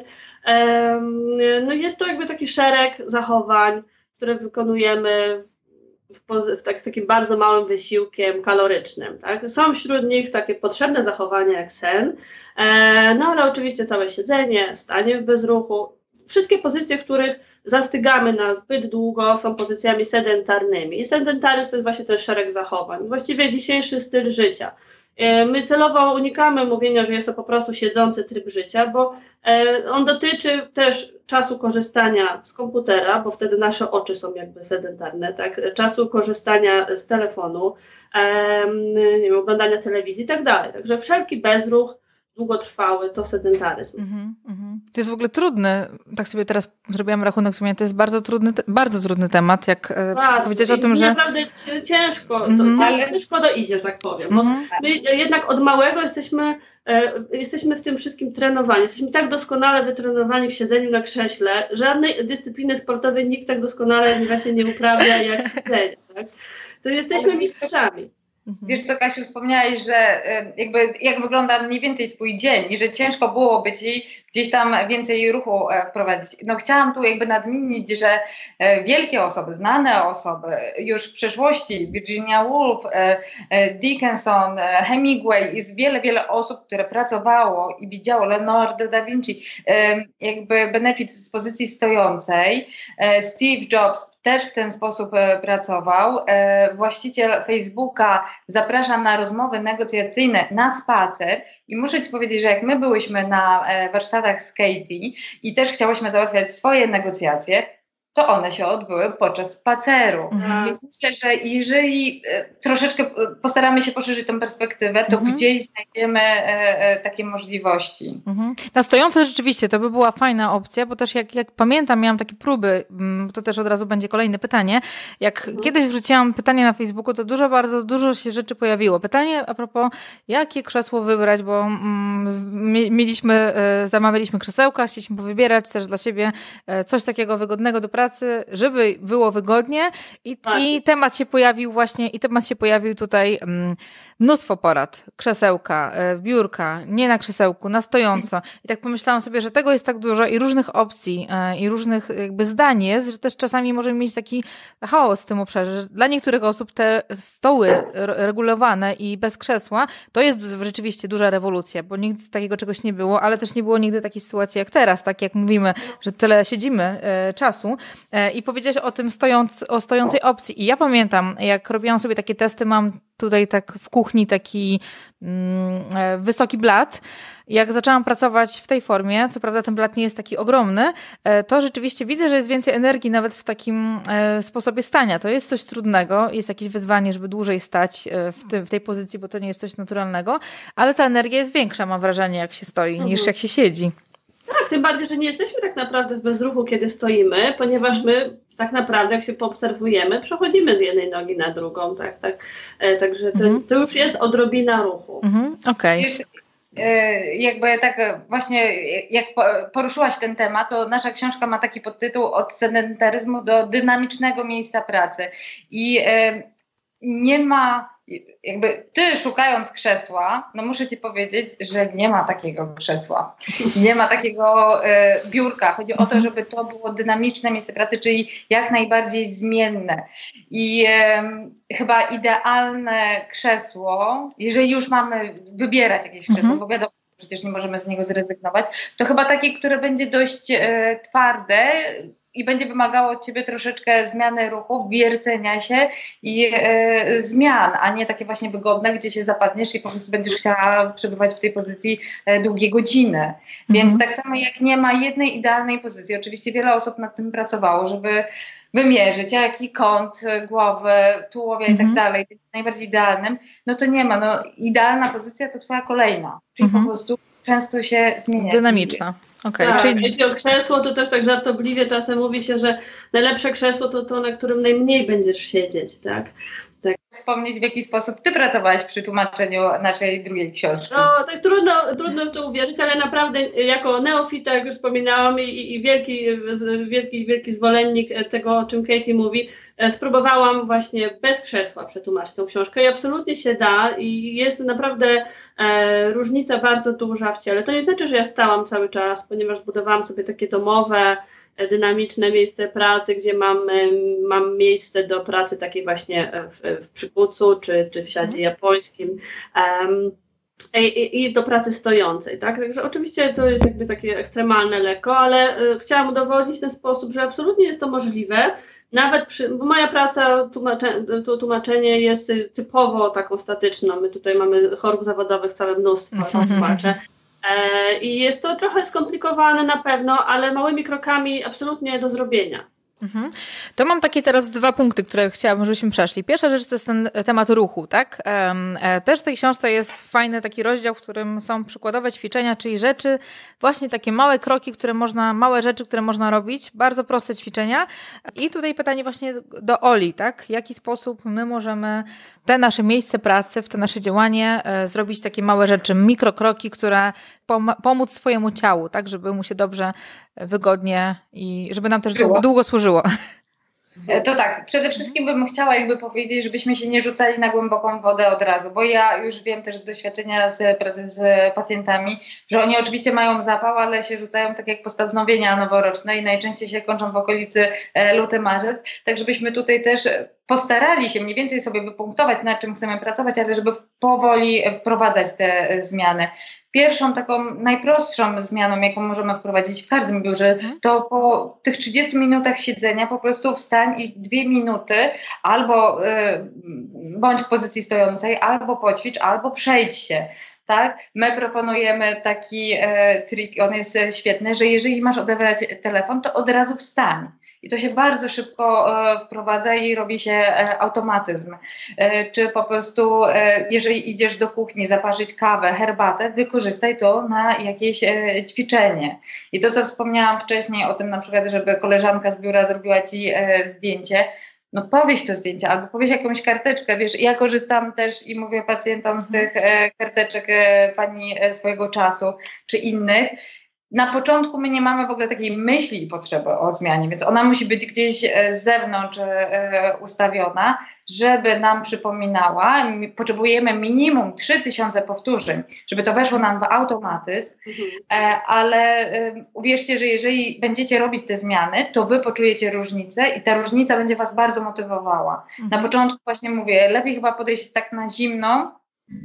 Um, no jest to jakby taki szereg zachowań, które wykonujemy w, w, w tak, z takim bardzo małym wysiłkiem kalorycznym. Tak? Są wśród nich takie potrzebne zachowania jak sen, e, no ale oczywiście całe siedzenie, stanie w bezruchu, wszystkie pozycje, w których zastygamy na zbyt długo, są pozycjami sedentarnymi. I sedentaryzm to jest właśnie ten szereg zachowań, właściwie dzisiejszy styl życia. My celowo unikamy mówienia, że jest to po prostu siedzący tryb życia, bo on dotyczy też czasu korzystania z komputera, bo wtedy nasze oczy są jakby sedentarne, tak? Czasu korzystania z telefonu, nie wiem, oglądania telewizji i tak dalej. Także wszelki bezruch długotrwały to sedentaryzm. Mm-hmm, mm-hmm. To jest w ogóle trudny, tak sobie teraz zrobiłam rachunek, w sumie to jest bardzo trudny, bardzo trudny temat, jak bardzo. Powiedzieć o tym, że... Naprawdę ciężko, mm-hmm. to, ciężko, ciężko dojdzie, że tak powiem. Mm-hmm. Bo my jednak od małego jesteśmy, e, jesteśmy w tym wszystkim trenowani. Jesteśmy tak doskonale wytrenowani w siedzeniu na krześle, żadnej dyscypliny sportowej nikt tak doskonale właśnie nie uprawia jak siedzenie. Tak? To jesteśmy mistrzami. Wiesz co, Kasiu, wspomniałaś, że jakby jak wygląda mniej więcej twój dzień i że ciężko byłoby ci gdzieś tam więcej ruchu wprowadzić. No chciałam tu jakby nadmienić, że wielkie osoby, znane osoby już w przeszłości, Virginia Woolf, Dickinson, Hemingway, jest wiele, wiele osób, które pracowało i widziało, Leonardo da Vinci, jakby benefit z pozycji stojącej. Steve Jobs też w ten sposób pracował. Właściciel Facebooka zaprasza na rozmowy negocjacyjne, na spacer i muszę ci powiedzieć, że jak my byłyśmy na warsztatach z Katie i też chciałyśmy załatwiać swoje negocjacje, to one się odbyły podczas spaceru. Mhm. Więc myślę, że jeżeli e, troszeczkę postaramy się poszerzyć tą perspektywę, to mhm. gdzieś znajdziemy e, e, takie możliwości. Mhm. Na stojące rzeczywiście to by była fajna opcja, bo też jak, jak pamiętam, miałam takie próby, to też od razu będzie kolejne pytanie. Jak mhm. kiedyś wrzuciłam pytanie na Facebooku, to dużo, bardzo dużo się rzeczy pojawiło. Pytanie a propos, jakie krzesło wybrać, bo mm, mieliśmy, e, zamawialiśmy krzesełka, chcieliśmy wybierać też dla siebie e, coś takiego wygodnego do pracy, pracy, żeby było wygodnie i, i temat się pojawił właśnie, i temat się pojawił tutaj um, mnóstwo porad, krzesełka, y, biurka, nie na krzesełku, na stojąco. I tak pomyślałam sobie, że tego jest tak dużo i różnych opcji y, i różnych jakby zdań jest, że też czasami możemy mieć taki chaos w tym obszarze, że dla niektórych osób te stoły regulowane i bez krzesła to jest rzeczywiście duża rewolucja, bo nigdy takiego czegoś nie było, ale też nie było nigdy takiej sytuacji jak teraz, tak jak mówimy, że tyle siedzimy y, czasu. I powiedziałaś o tym stojąc, o stojącej opcji. I ja pamiętam, jak robiłam sobie takie testy, mam tutaj tak w kuchni taki mm, wysoki blat. Jak zaczęłam pracować w tej formie, co prawda ten blat nie jest taki ogromny, to rzeczywiście widzę, że jest więcej energii nawet w takim sposobie stania. To jest coś trudnego, jest jakieś wyzwanie, żeby dłużej stać w, tym, w tej pozycji, bo to nie jest coś naturalnego, ale ta energia jest większa, mam wrażenie, jak się stoi, mhm. niż jak się siedzi. Tak, tym bardziej, że nie jesteśmy tak naprawdę w bezruchu, kiedy stoimy, ponieważ my tak naprawdę, jak się poobserwujemy, przechodzimy z jednej nogi na drugą, tak, tak. E, także to, mhm. to już jest odrobina ruchu. Mhm. Okej. Okay. Jakby tak właśnie, jak poruszyłaś ten temat, to nasza książka ma taki podtytuł Od sedentaryzmu do dynamicznego miejsca pracy. I nie ma, jakby ty szukając krzesła, no muszę ci powiedzieć, że nie ma takiego krzesła. Nie ma takiego y, biurka. Chodzi o to, żeby to było dynamiczne miejsce pracy, czyli jak najbardziej zmienne. I y, chyba idealne krzesło, jeżeli już mamy wybierać jakieś krzesło, mhm. bo wiadomo, przecież nie możemy z niego zrezygnować, to chyba takie, które będzie dość y, twarde, i będzie wymagało od ciebie troszeczkę zmiany ruchu, wiercenia się i e, zmian, a nie takie właśnie wygodne, gdzie się zapadniesz i po prostu będziesz chciała przebywać w tej pozycji e, długie godziny. Mhm. Więc tak samo jak nie ma jednej idealnej pozycji, oczywiście wiele osób nad tym pracowało, żeby wymierzyć, jaki kąt głowy, tułowia i tak Mhm. dalej, najbardziej idealnym, no to nie ma. No, idealna pozycja to twoja kolejna, czyli Mhm. po prostu często się zmienia. Dynamiczna. Okay, tak, czyli... Jeśli o krzesło, to też tak żartobliwie czasem mówi się, że najlepsze krzesło to to, na którym najmniej będziesz siedzieć, tak? Tak. Wspomnieć, w jaki sposób ty pracowałaś przy tłumaczeniu naszej drugiej książki. No, tak trudno, trudno w to uwierzyć, ale naprawdę jako neofita, jak już wspominałam, i, i wielki, wielki, wielki zwolennik tego, o czym Katie mówi, spróbowałam właśnie bez krzesła przetłumaczyć tą książkę i absolutnie się da i jest naprawdę e, różnica bardzo duża w ciele. To nie znaczy, że ja stałam cały czas, ponieważ zbudowałam sobie takie domowe, dynamiczne miejsce pracy, gdzie mam, mam miejsce do pracy takiej właśnie w, w przykucu czy, czy w siadzie japońskim um, i, i do pracy stojącej, tak? Także oczywiście to jest jakby takie ekstremalne lekko, ale y, chciałam udowodnić w ten sposób, że absolutnie jest to możliwe, nawet przy, bo moja praca, tłumacze, to tłumaczenie jest typowo taką statyczną, my tutaj mamy chorób zawodowych całe mnóstwo, mm-hmm. tłumaczę. I jest to trochę skomplikowane na pewno, ale małymi krokami absolutnie do zrobienia. Mhm. To mam takie teraz dwa punkty, które chciałabym, żebyśmy przeszli. Pierwsza rzecz to jest ten temat ruchu, tak? Też w tej książce jest fajny taki rozdział, w którym są przykładowe ćwiczenia, czyli rzeczy, właśnie takie małe kroki, które można, małe rzeczy, które można robić, bardzo proste ćwiczenia. I tutaj pytanie właśnie do Oli, tak? W jaki sposób my możemy te nasze miejsce pracy, w to nasze działanie zrobić takie małe rzeczy, mikrokroki, które pom- pomóc swojemu ciału, tak? Żeby mu się dobrze, wygodnie i żeby nam też długo, długo służyło. To tak, przede wszystkim bym chciała jakby powiedzieć, żebyśmy się nie rzucali na głęboką wodę od razu, bo ja już wiem też z doświadczenia z pracy z pacjentami, że oni oczywiście mają zapał, ale się rzucają tak jak postanowienia noworoczne i najczęściej się kończą w okolicy luty, marzec, tak żebyśmy tutaj też postarali się mniej więcej sobie wypunktować, nad czym chcemy pracować, ale żeby powoli wprowadzać te zmiany. Pierwszą taką najprostszą zmianą, jaką możemy wprowadzić w każdym biurze, to po tych trzydziestu minutach siedzenia po prostu wstań i dwie minuty albo y, bądź w pozycji stojącej, albo poćwicz, albo przejdź się. Tak? My proponujemy taki e, trik, on jest świetny, że jeżeli masz odebrać telefon, to od razu wstań. I to się bardzo szybko e, wprowadza i robi się e, automatyzm. E, czy po prostu, e, jeżeli idziesz do kuchni zaparzyć kawę, herbatę, wykorzystaj to na jakieś e, ćwiczenie. I to, co wspomniałam wcześniej o tym na przykład, żeby koleżanka z biura zrobiła ci e, zdjęcie, no powieś to zdjęcie albo powieś jakąś karteczkę, wiesz, ja korzystam też i mówię pacjentom z tych e, karteczek e, pani e, swojego czasu czy innych. Na początku my nie mamy w ogóle takiej myśli i potrzeby o zmianie, więc ona musi być gdzieś e, z zewnątrz e, ustawiona, żeby nam przypominała. Potrzebujemy minimum trzy tysiące powtórzeń, żeby to weszło nam w automatyzm, mhm. e, ale e, uwierzcie, że jeżeli będziecie robić te zmiany, to wy poczujecie różnicę i ta różnica będzie was bardzo motywowała. Mhm. Na początku właśnie mówię, lepiej chyba podejść tak na zimno,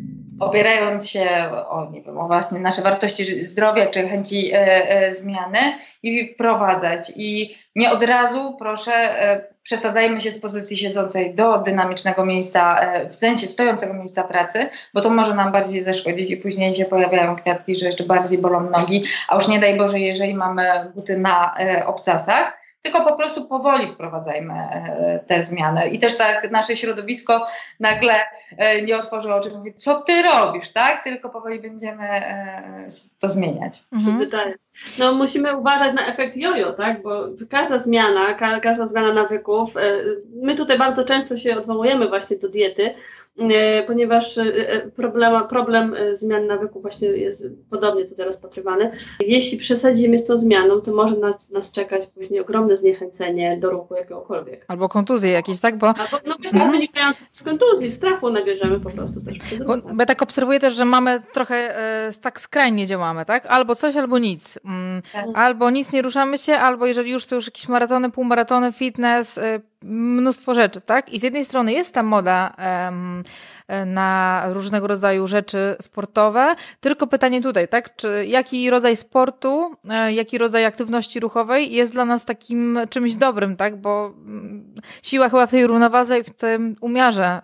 opierając się o, nie wiem, o właśnie nasze wartości zdrowia czy chęci e, e, zmiany i wprowadzać. I nie od razu, proszę, e, przesadzajmy się z pozycji siedzącej do dynamicznego miejsca, e, w sensie stojącego miejsca pracy, bo to może nam bardziej zaszkodzić i później się pojawiają kwiatki, że jeszcze bardziej bolą nogi, a już nie daj Boże, jeżeli mamy buty na e, obcasach, tylko po prostu powoli wprowadzajmy e, te zmiany. I też tak nasze środowisko nagle e, nie otworzy oczy i mówi, co ty robisz, tak? Tylko powoli będziemy e, to zmieniać. Mhm. No musimy uważać na efekt jojo, tak? Bo każda zmiana, ka każda zmiana nawyków, e, my tutaj bardzo często się odwołujemy właśnie do diety, e, ponieważ e, problem, problem zmian nawyków właśnie jest podobnie tutaj rozpatrywany. Jeśli przesadzimy z tą zmianą, to może nas, nas czekać później ogromne zniechęcenie do ruchu jakiegokolwiek. Albo kontuzje jakieś, tak? Bo, Albo no właśnie hmm. wynikając z kontuzji, strachu nabierzemy po prostu też. Bo, bo ja tak obserwuję też, że mamy trochę e, tak skrajnie działamy, tak? Albo coś, albo nic. Mm, tak. Albo nic, nie ruszamy się, albo jeżeli już to już jakieś maratony, półmaratony, fitness, e, mnóstwo rzeczy, tak? I z jednej strony jest ta moda um, na różnego rodzaju rzeczy sportowe. Tylko pytanie tutaj, tak? Czy jaki rodzaj sportu, jaki rodzaj aktywności ruchowej jest dla nas takim czymś dobrym, tak? Bo siła chyba w tej równowadze i w tym umiarze,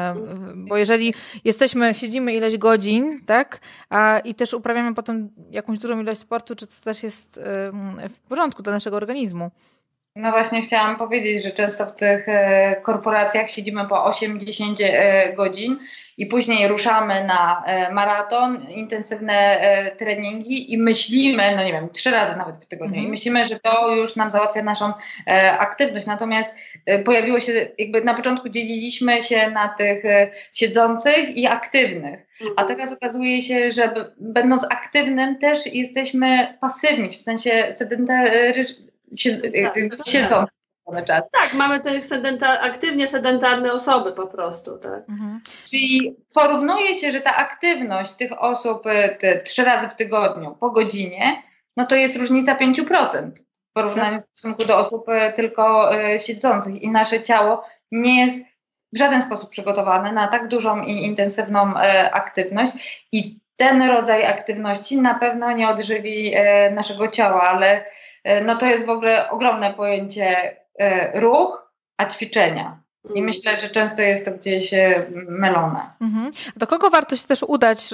bo jeżeli jesteśmy, siedzimy ileś godzin, tak? A i też uprawiamy potem jakąś dużą ilość sportu, czy to też jest w porządku dla naszego organizmu? No właśnie chciałam powiedzieć, że często w tych korporacjach siedzimy po osiem dziesięć godzin i później ruszamy na maraton, intensywne treningi i myślimy, no nie wiem, trzy razy nawet w tygodniu mm. i myślimy, że to już nam załatwia naszą aktywność. Natomiast pojawiło się, jakby na początku dzieliliśmy się na tych siedzących i aktywnych, mm. a teraz okazuje się, że będąc aktywnym też jesteśmy pasywni, w sensie sedentarycznym. Siedzą cały czas. Tak, mamy te sedenta- aktywnie sedentarne osoby po prostu. Tak. Mhm. Czyli porównuje się, że ta aktywność tych osób te trzy razy w tygodniu po godzinie, no to jest różnica pięć procent w porównaniu w stosunku do osób tylko siedzących i nasze ciało nie jest w żaden sposób przygotowane na tak dużą i intensywną aktywność i ten rodzaj aktywności na pewno nie odżywi naszego ciała, ale no to jest w ogóle ogromne pojęcie e, ruch, a ćwiczenia. I myślę, że często jest to gdzieś e, mylone. Mhm. Do kogo warto się też udać,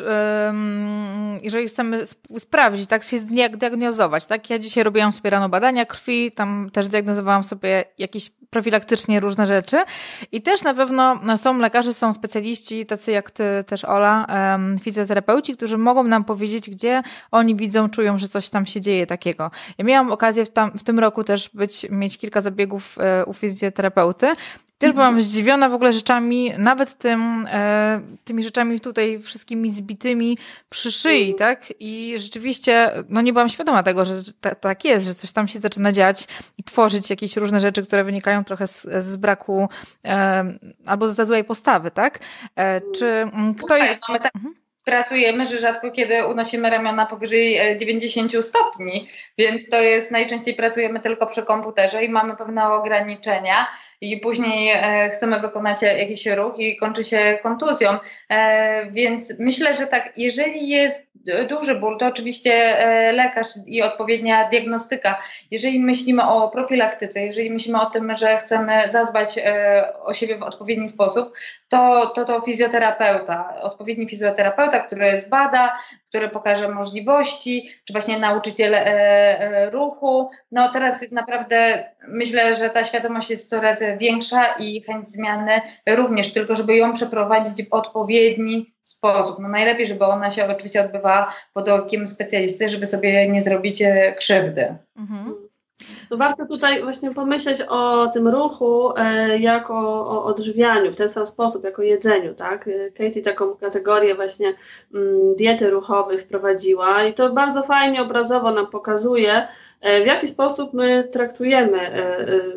um, jeżeli chcemy sp- sprawdzić, tak, się zdiagnozować, tak? Ja dzisiaj robiłam sobie rano badania krwi, tam też diagnozowałam sobie jakieś profilaktycznie różne rzeczy i też na pewno są lekarze, są specjaliści, tacy jak ty też, Ola, um, fizjoterapeuci, którzy mogą nam powiedzieć, gdzie oni widzą, czują, że coś tam się dzieje takiego. Ja miałam okazję w, tam, w tym roku też być, mieć kilka zabiegów e, u fizjoterapeuty. Też byłam zdziwiona w ogóle rzeczami, nawet tym, e, tymi rzeczami tutaj wszystkimi zbitymi przy szyi, tak? I rzeczywiście, no nie byłam świadoma tego, że t- tak jest, że coś tam się zaczyna dziać i tworzyć jakieś różne rzeczy, które wynikają trochę z, z braku e, albo ze złej postawy, tak? E, czy kto jest... No my tak pracujemy, że rzadko kiedy unosimy ramiona powyżej dziewięćdziesiąt stopni, więc to jest, najczęściej pracujemy tylko przy komputerze i mamy pewne ograniczenia. I później e, chcemy wykonać jakiś ruch i kończy się kontuzją. E, więc myślę, że tak, jeżeli jest duży ból, to oczywiście e, lekarz i odpowiednia diagnostyka. Jeżeli myślimy o profilaktyce, jeżeli myślimy o tym, że chcemy zadbać e, o siebie w odpowiedni sposób, to, to to fizjoterapeuta, odpowiedni fizjoterapeuta, który zbada, który pokaże możliwości, czy właśnie nauczyciel e, e, ruchu. No teraz naprawdę myślę, że ta świadomość jest coraz większa i chęć zmiany również, tylko żeby ją przeprowadzić w odpowiedni sposób. No najlepiej, żeby ona się oczywiście odbywała pod okiem specjalisty, żeby sobie nie zrobić krzywdy. Mhm. No warto tutaj właśnie pomyśleć o tym ruchu e, jako o odżywianiu, w ten sam sposób, jako jedzeniu, tak? Katie taką kategorię właśnie mm, diety ruchowej wprowadziła i to bardzo fajnie obrazowo nam pokazuje, e, w jaki sposób my traktujemy e,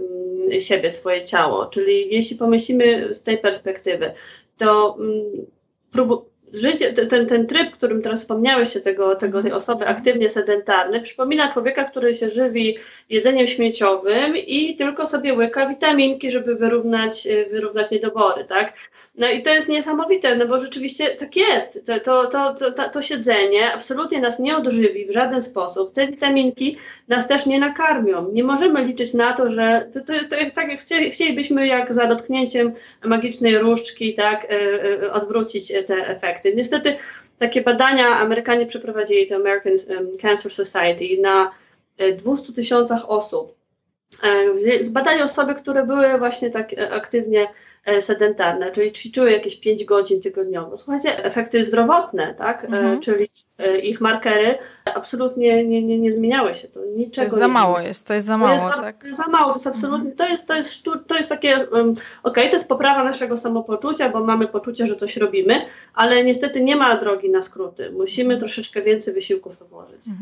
e, siebie, swoje ciało. Czyli jeśli pomyślimy z tej perspektywy, to mm, próbu- Życie, ten, ten tryb, którym teraz wspomniałeś się, tego, tego, tej osoby aktywnie sedentarnej, przypomina człowieka, który się żywi jedzeniem śmieciowym i tylko sobie łyka witaminki, żeby wyrównać, wyrównać niedobory, tak? No i to jest niesamowite, no bo rzeczywiście tak jest. To, to, to, to, to siedzenie absolutnie nas nie odżywi w żaden sposób. Te witaminki nas też nie nakarmią. Nie możemy liczyć na to, że to, to, to, tak jak chcieli, chcielibyśmy jak za dotknięciem magicznej różdżki, tak, yy, odwrócić te efekty. Niestety takie badania Amerykanie przeprowadzili, to American Cancer Society, na dwustu tysiącach osób. Zbadali osoby, które były właśnie tak aktywnie sedentarne, czyli ćwiczyły jakieś pięć godzin tygodniowo. Słuchajcie, efekty zdrowotne, tak, mhm. czyli ich markery absolutnie nie, nie, nie zmieniały się. To niczego to jest za nie mało jest, to jest za mało, to jest, tak? To jest za mało, to jest absolutnie, to jest, to jest, to jest takie, um, okej, okay, to jest poprawa naszego samopoczucia, bo mamy poczucie, że coś robimy, ale niestety nie ma drogi na skróty. Musimy troszeczkę więcej wysiłków to włożyć. Mhm.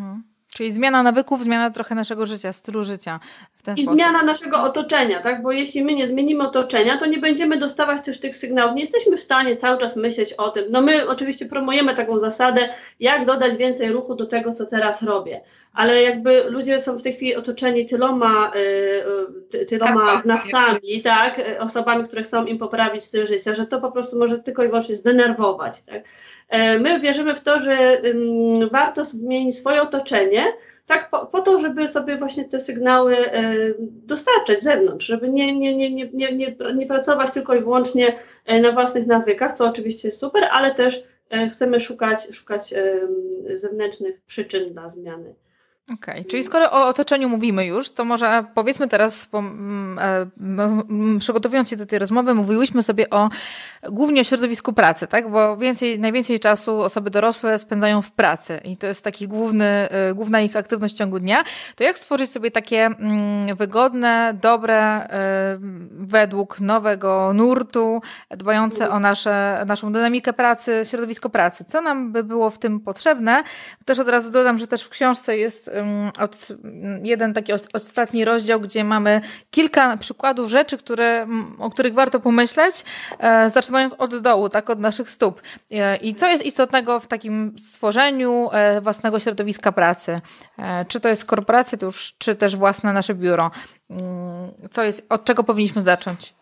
Czyli zmiana nawyków, zmiana trochę naszego życia, stylu życia. W ten I sposób. zmiana naszego otoczenia, tak? Bo jeśli my nie zmienimy otoczenia, to nie będziemy dostawać też tych sygnałów. Nie jesteśmy w stanie cały czas myśleć o tym. No my oczywiście promujemy taką zasadę, jak dodać więcej ruchu do tego, co teraz robię. Ale jakby ludzie są w tej chwili otoczeni tyloma, y, tyloma znawcami, tak? Osobami, które chcą im poprawić styl życia, że to po prostu może tylko i wyłącznie zdenerwować. Tak? My wierzymy w to, że y, warto zmienić swoje otoczenie, tak, po, po to, żeby sobie właśnie te sygnały e, dostarczać z zewnątrz, żeby nie, nie, nie, nie, nie, nie, nie pracować tylko i wyłącznie e, na własnych nawykach, co oczywiście jest super, ale też e, chcemy szukać, szukać e, zewnętrznych przyczyn dla zmiany. Okej, okay. Czyli skoro o otoczeniu mówimy już, to może powiedzmy teraz, po, m, m, przygotowując się do tej rozmowy, mówiłyśmy sobie o głównie o środowisku pracy, tak? Bo więcej, najwięcej czasu osoby dorosłe spędzają w pracy i to jest taki główny, główna ich aktywność w ciągu dnia. To jak stworzyć sobie takie mm, wygodne, dobre, y, według nowego nurtu, dbające o nasze, naszą dynamikę pracy, środowisko pracy? Co nam by było w tym potrzebne? Też od razu dodam, że też w książce jest Od, jeden taki ostatni rozdział, gdzie mamy kilka przykładów rzeczy, które, o których warto pomyśleć, e, zaczynając od dołu, tak, od naszych stóp. E, I co jest istotnego w takim stworzeniu e, własnego środowiska pracy? E, czy to jest korporacja, to już, czy też własne nasze biuro? E, co jest, od czego powinniśmy zacząć?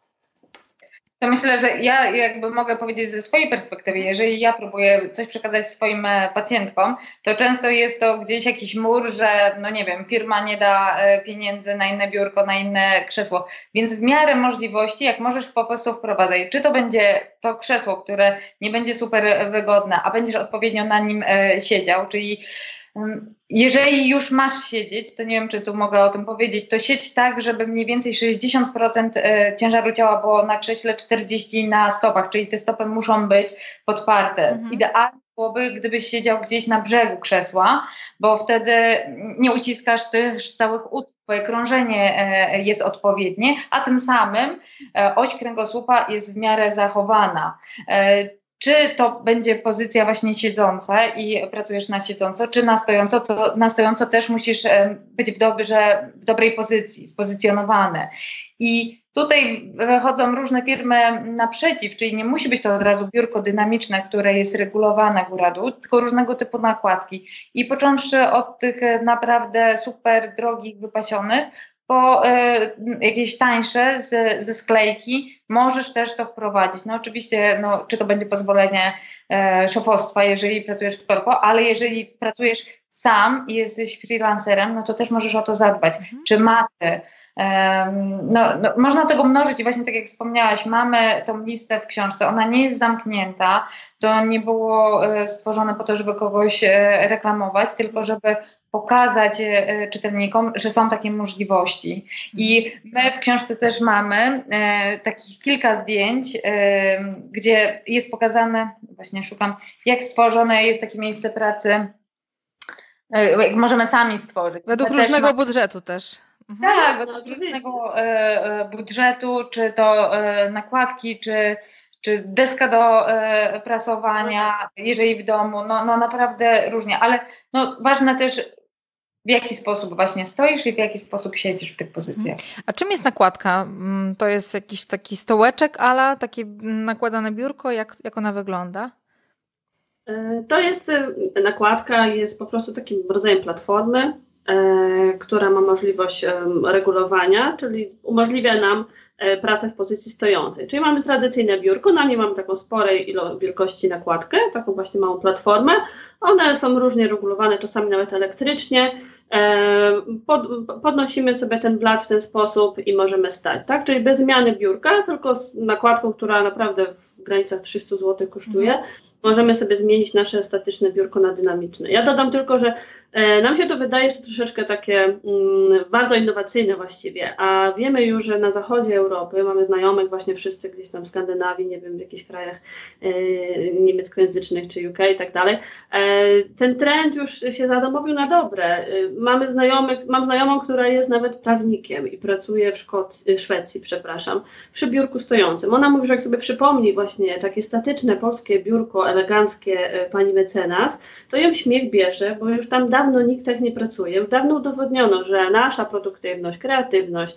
To myślę, że ja jakby mogę powiedzieć ze swojej perspektywy, jeżeli ja próbuję coś przekazać swoim pacjentkom, to często jest to gdzieś jakiś mur, że no nie wiem, firma nie da pieniędzy na inne biurko, na inne krzesło, więc w miarę możliwości, jak możesz po prostu wprowadzać, czy to będzie to krzesło, które nie będzie super wygodne, a będziesz odpowiednio na nim siedział, czyli jeżeli już masz siedzieć, to nie wiem, czy tu mogę o tym powiedzieć, to siedź tak, żeby mniej więcej sześćdziesiąt procent ciężaru ciała było na krześle, czterdzieści procent na stopach, czyli te stopy muszą być podparte. Mhm. Idealnie byłoby, gdybyś siedział gdzieś na brzegu krzesła, bo wtedy nie uciskasz też całych ud, twoje krążenie jest odpowiednie, a tym samym oś kręgosłupa jest w miarę zachowana. Czy to będzie pozycja właśnie siedząca i pracujesz na siedząco, czy na stojąco, to na stojąco też musisz być w, dobrze, w dobrej pozycji, spozycjonowane. I tutaj wychodzą różne firmy naprzeciw, czyli nie musi być to od razu biurko dynamiczne, które jest regulowane góra-dół, tylko różnego typu nakładki. I począwszy od tych naprawdę super drogich, wypasionych, po y, jakieś tańsze z, ze sklejki, możesz też to wprowadzić. No oczywiście, no, czy to będzie pozwolenie e, szefostwa, jeżeli pracujesz w korpo, ale jeżeli pracujesz sam i jesteś freelancerem, no to też możesz o to zadbać. Mhm. Czy maty. No, no, można tego mnożyć i właśnie tak jak wspomniałaś, mamy tą listę w książce, ona nie jest zamknięta, to nie było stworzone po to, żeby kogoś reklamować, tylko żeby pokazać czytelnikom, że są takie możliwości. I my w książce też mamy e, takich kilka zdjęć, e, gdzie jest pokazane, właśnie szukam, jak stworzone jest takie miejsce pracy, e, jak możemy sami stworzyć. Według My różnego ma... budżetu też. Mhm. Tak, według różnego e, budżetu, czy to e, nakładki, czy czy deska do e, prasowania, jeżeli w domu, no, no naprawdę różnie, ale no, ważne też, w jaki sposób właśnie stoisz i w jaki sposób siedzisz w tych pozycjach. A czym jest nakładka? To jest jakiś taki stołeczek ala, takie nakładane biurko? Jak, jak ona wygląda? To jest nakładka, jest po prostu takim rodzajem platformy, e, która ma możliwość e, regulowania, czyli umożliwia nam e, pracę w pozycji stojącej. Czyli mamy tradycyjne biurko, na nie mamy taką sporej ilo- wielkości nakładkę, taką właśnie małą platformę. One są różnie regulowane, czasami nawet elektrycznie. E, pod, podnosimy sobie ten blat w ten sposób i możemy stać, tak? Czyli bez zmiany biurka, tylko z nakładką, która naprawdę w granicach trzysta złotych kosztuje. Mhm. Możemy sobie zmienić nasze statyczne biurko na dynamiczne. Ja dodam tylko, że e, nam się to wydaje jeszcze troszeczkę takie mm, bardzo innowacyjne właściwie, a wiemy już, że na zachodzie Europy, mamy znajomych właśnie wszyscy gdzieś tam w Skandynawii, nie wiem, w jakichś krajach e, niemieckojęzycznych czy U K i tak dalej, e, ten trend już się zadomowił na dobre. E, mamy znajomych, mam znajomą, która jest nawet prawnikiem i pracuje w Szkoc- Szwecji, przepraszam, przy biurku stojącym. Ona mówi, że jak sobie przypomni właśnie takie statyczne polskie biurko, eleganckie pani mecenas, to ją śmiech bierze, bo już tam dawno nikt tak nie pracuje. Już dawno udowodniono, że nasza produktywność, kreatywność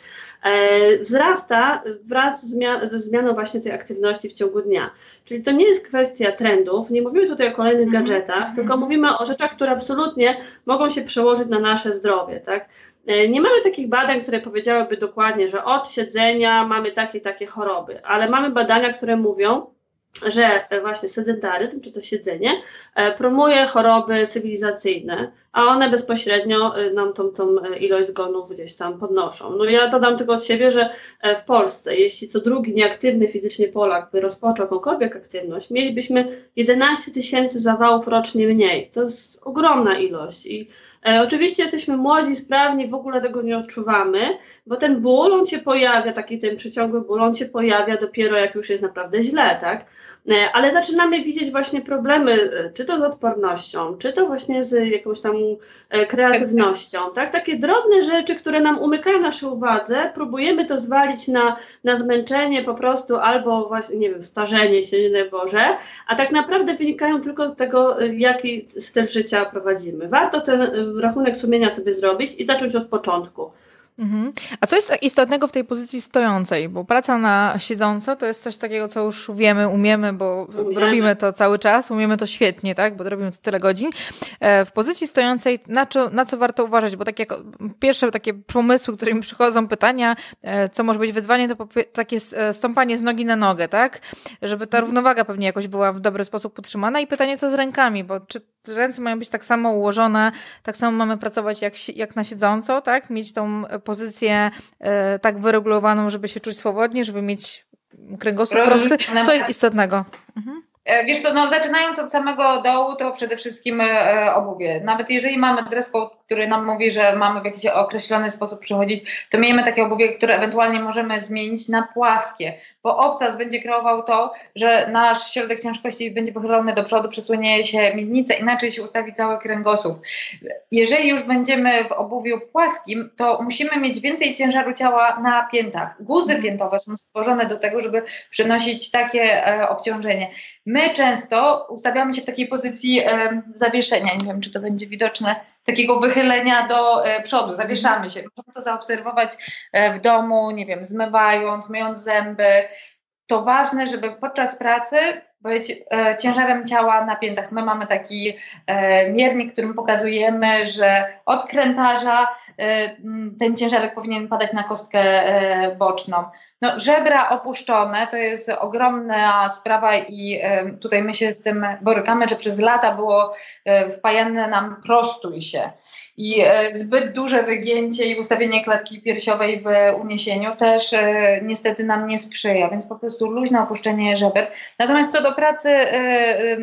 e, wzrasta wraz z zmian- ze zmianą właśnie tej aktywności w ciągu dnia. Czyli to nie jest kwestia trendów, nie mówimy tutaj o kolejnych gadżetach, mm-hmm. tylko mówimy o rzeczach, które absolutnie mogą się przełożyć na nasze zdrowie, tak? Nie mamy takich badań, które powiedziałyby dokładnie, że od siedzenia mamy takie takie choroby, ale mamy badania, które mówią, że właśnie sedentaryzm, czy to siedzenie, promuje choroby cywilizacyjne, a one bezpośrednio nam tą, tą ilość zgonów gdzieś tam podnoszą. No ja dodam tylko od siebie, że w Polsce, jeśli co drugi nieaktywny fizycznie Polak by rozpoczął jakąkolwiek aktywność, mielibyśmy jedenaście tysięcy zawałów rocznie mniej. To jest ogromna ilość i e, oczywiście jesteśmy młodzi, sprawni, w ogóle tego nie odczuwamy, bo ten ból, on się pojawia, taki ten przeciągły ból, on się pojawia dopiero jak już jest naprawdę źle, tak? E, ale zaczynamy widzieć właśnie problemy, czy to z odpornością, czy to właśnie z jakąś tam e, kreatywnością, tak? Takie drobne rzeczy, które nam umykają naszej uwadze, próbujemy to zwalić na, na zmęczenie po prostu albo właśnie, nie wiem, starzenie się, nie daj Boże, a tak naprawdę wynikają tylko z tego, jaki styl życia prowadzimy. Warto ten rachunek sumienia sobie zrobić i zacząć od początku. Mhm. A co jest istotnego w tej pozycji stojącej? Bo praca na siedząco to jest coś takiego, co już wiemy, umiemy, bo umiemy. Robimy to cały czas, umiemy to świetnie, tak? Bo robimy to tyle godzin. W pozycji stojącej na co, na co warto uważać? Bo takie pierwsze takie pomysły, które mi przychodzą, pytania, co może być wyzwanie, to takie stąpanie z nogi na nogę, tak? Żeby ta równowaga pewnie jakoś była w dobry sposób utrzymana. I pytanie, co z rękami? Bo czy ręce mają być tak samo ułożone, tak samo mamy pracować jak, jak na siedząco, tak? Mieć tą pozycję e, tak wyregulowaną, żeby się czuć swobodnie, żeby mieć kręgosłup prosty. Co jest istotnego? Mhm. Wiesz co, no zaczynając od samego dołu, to przede wszystkim e, obuwie. Nawet jeżeli mamy dress code, który nam mówi, że mamy w jakiś określony sposób przychodzić, to miejmy takie obuwie, które ewentualnie możemy zmienić na płaskie, bo obcas będzie kreował to, że nasz środek ciężkości będzie pochylony do przodu, przesunie się miednica, inaczej się ustawi cały kręgosłup. Jeżeli już będziemy w obuwiu płaskim, to musimy mieć więcej ciężaru ciała na piętach. Guzy piętowe są stworzone do tego, żeby przynosić takie e, obciążenie. My często ustawiamy się w takiej pozycji e, zawieszenia, nie wiem, czy to będzie widoczne, takiego wychylenia do e, przodu, zawieszamy się. Możemy to zaobserwować e, w domu, nie wiem, zmywając, myjąc zęby. To ważne, żeby podczas pracy być e, ciężarem ciała na piętach. My mamy taki e, miernik, którym pokazujemy, że od krętarza e, ten ciężarek powinien padać na kostkę e, boczną. No, żebra opuszczone to jest ogromna sprawa i e, tutaj my się z tym borykamy, że przez lata było e, wpajane nam prostuj się. I e, zbyt duże wygięcie i ustawienie klatki piersiowej w uniesieniu też e, niestety nam nie sprzyja, więc po prostu luźne opuszczenie żeber. Natomiast co do pracy, e, e,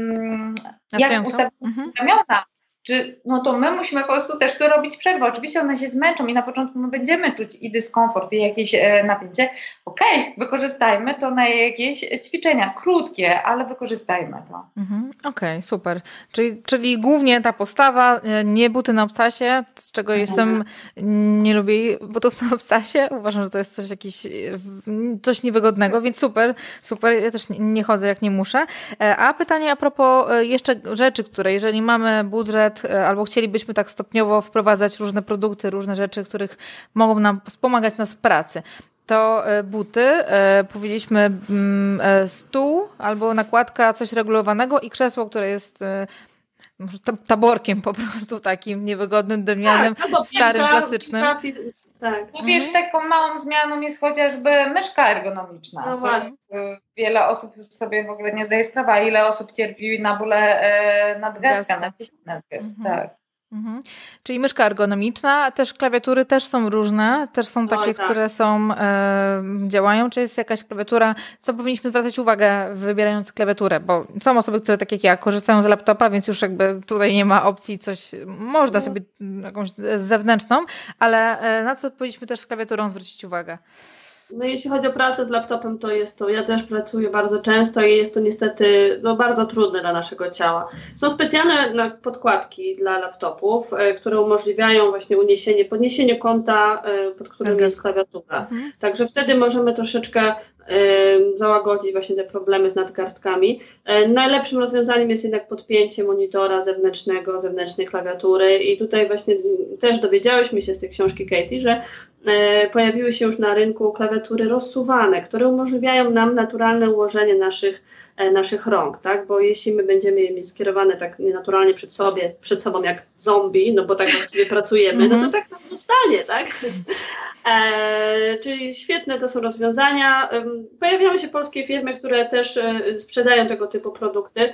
jak ustawić mhm. ramiona, czy, no to my musimy po prostu też to robić przerwę. Oczywiście one się zmęczą i na początku my będziemy czuć i dyskomfort, i jakieś e, napięcie. Okej, okay, wykorzystajmy to na jakieś ćwiczenia, krótkie, ale wykorzystajmy to. Mhm, Okej, okay, super. Czyli, czyli głównie ta postawa, nie buty na obcasie, z czego mhm. jestem, nie lubię butów na obcasie. Uważam, że to jest coś jakiś, coś niewygodnego, więc super, super. Ja też nie chodzę jak nie muszę. A pytanie a propos jeszcze rzeczy, które jeżeli mamy budżet albo chcielibyśmy tak stopniowo wprowadzać różne produkty, różne rzeczy, których mogą nam wspomagać nas w pracy. To buty, powiedzieliśmy stół albo nakładka, coś regulowanego i krzesło, które jest może taborkiem po prostu takim niewygodnym, drewnianym, tak, starym, klasycznym. Tak. No wiesz, mhm. taką małą zmianą jest chociażby myszka ergonomiczna. No właśnie. Wiele osób sobie w ogóle nie zdaje sprawy, ile osób cierpi na bóle e, nadgarstka, nadgarstka, mhm. tak. Mhm. Czyli myszka ergonomiczna, też klawiatury też są różne, też są takie, Oj, tak. które są e, działają. Czy jest jakaś klawiatura, co powinniśmy zwracać uwagę wybierając klawiaturę, bo są osoby, które tak jak ja korzystają z laptopa, więc już jakby tutaj nie ma opcji coś, można no. sobie jakąś zewnętrzną, ale e, na co powinniśmy też z klawiaturą zwrócić uwagę? No jeśli chodzi o pracę z laptopem, to jest to, ja też pracuję bardzo często i jest to niestety no, bardzo trudne dla naszego ciała. Są specjalne podkładki dla laptopów, e, które umożliwiają właśnie uniesienie, podniesienie kąta, e, pod którym okay. jest klawiatura. Mhm. Także wtedy możemy troszeczkę e, załagodzić właśnie te problemy z nadgarstkami. E, najlepszym rozwiązaniem jest jednak podpięcie monitora zewnętrznego, zewnętrznej klawiatury i tutaj właśnie też dowiedziałyśmy się z tej książki Katie, że e, pojawiły się już na rynku klawiatury rozsuwane, które umożliwiają nam naturalne ułożenie naszych, e, naszych rąk, tak? Bo jeśli my będziemy je mieć skierowane tak nienaturalnie przed, sobie, przed sobą jak zombie, no bo tak właściwie pracujemy, no to tak nam zostanie, tak? E, czyli świetne to są rozwiązania. E, pojawiają się polskie firmy, które też e, sprzedają tego typu produkty.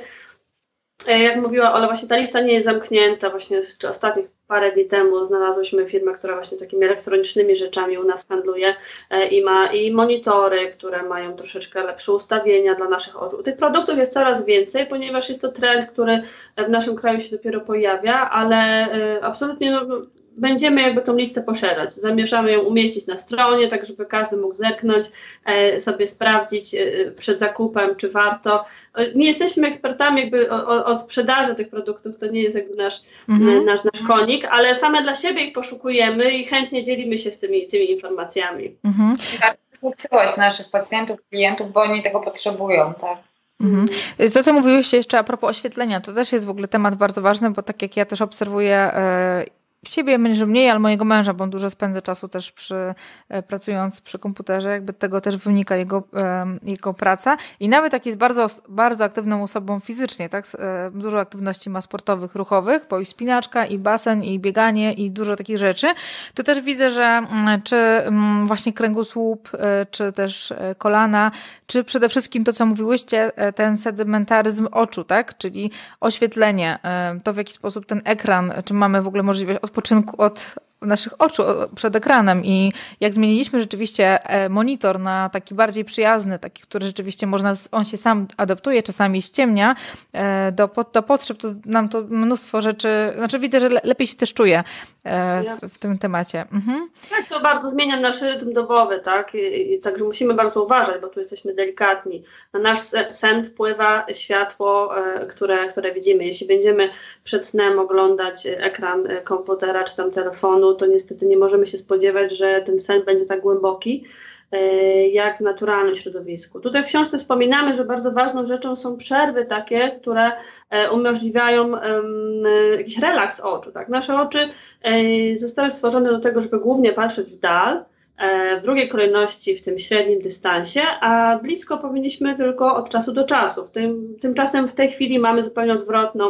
E, jak mówiła Ola, właśnie ta lista nie jest zamknięta. Właśnie czy ostatnich parę dni temu znalazłyśmy firmę, która właśnie takimi elektronicznymi rzeczami u nas handluje e, i ma i monitory, które mają troszeczkę lepsze ustawienia dla naszych oczu. Tych produktów jest coraz więcej, ponieważ jest to trend, który w naszym kraju się dopiero pojawia, ale e, absolutnie no, będziemy jakby tą listę poszerzać. Zamierzamy ją umieścić na stronie, tak żeby każdy mógł zerknąć, e, sobie sprawdzić e, przed zakupem, czy warto. Nie jesteśmy ekspertami jakby od sprzedaży tych produktów, to nie jest jakby nasz, mhm. nasz, nasz konik, ale same dla siebie ich poszukujemy i chętnie dzielimy się z tymi, tymi informacjami. Mhm. Uczyłaś naszych pacjentów, klientów, bo oni tego potrzebują, tak? Mhm. To, co mówiłyście jeszcze a propos oświetlenia, to też jest w ogóle temat bardzo ważny, bo tak jak ja też obserwuję yy, siebie może mniej, ale mojego męża, bo on dużo spędza czasu też przy, pracując przy komputerze, jakby tego też wynika jego, jego praca i nawet jak jest bardzo, bardzo aktywną osobą fizycznie, tak, dużo aktywności ma sportowych, ruchowych, bo i wspinaczka, i basen, i bieganie, i dużo takich rzeczy, to też widzę, że czy właśnie kręgosłup, czy też kolana, czy przede wszystkim to, co mówiłyście, ten sedymentaryzm oczu, tak, czyli oświetlenie, to w jaki sposób ten ekran, czy mamy w ogóle możliwość odpoczynku od naszych oczu przed ekranem i jak zmieniliśmy rzeczywiście monitor na taki bardziej przyjazny, taki, który rzeczywiście można, on się sam adaptuje, czasami ściemnia do, do potrzeb, to nam to mnóstwo rzeczy, znaczy widzę, że lepiej się też czuję w, w tym temacie. Mhm. Tak, to bardzo zmienia nasz rytm dobowy, tak? I, i, także musimy bardzo uważać, bo tu jesteśmy delikatni. Na nasz sen wpływa światło, które, które widzimy. Jeśli będziemy przed snem oglądać ekran komputera czy tam telefonu, to niestety nie możemy się spodziewać, że ten sen będzie tak głęboki, jak w naturalnym środowisku. Tutaj w książce wspominamy, że bardzo ważną rzeczą są przerwy takie, które umożliwiają um, jakiś relaks oczu. Tak? Nasze oczy um, zostały stworzone do tego, żeby głównie patrzeć w dal, w drugiej kolejności w tym średnim dystansie, a blisko powinniśmy tylko od czasu do czasu. W tym, tymczasem w tej chwili mamy zupełnie odwrotną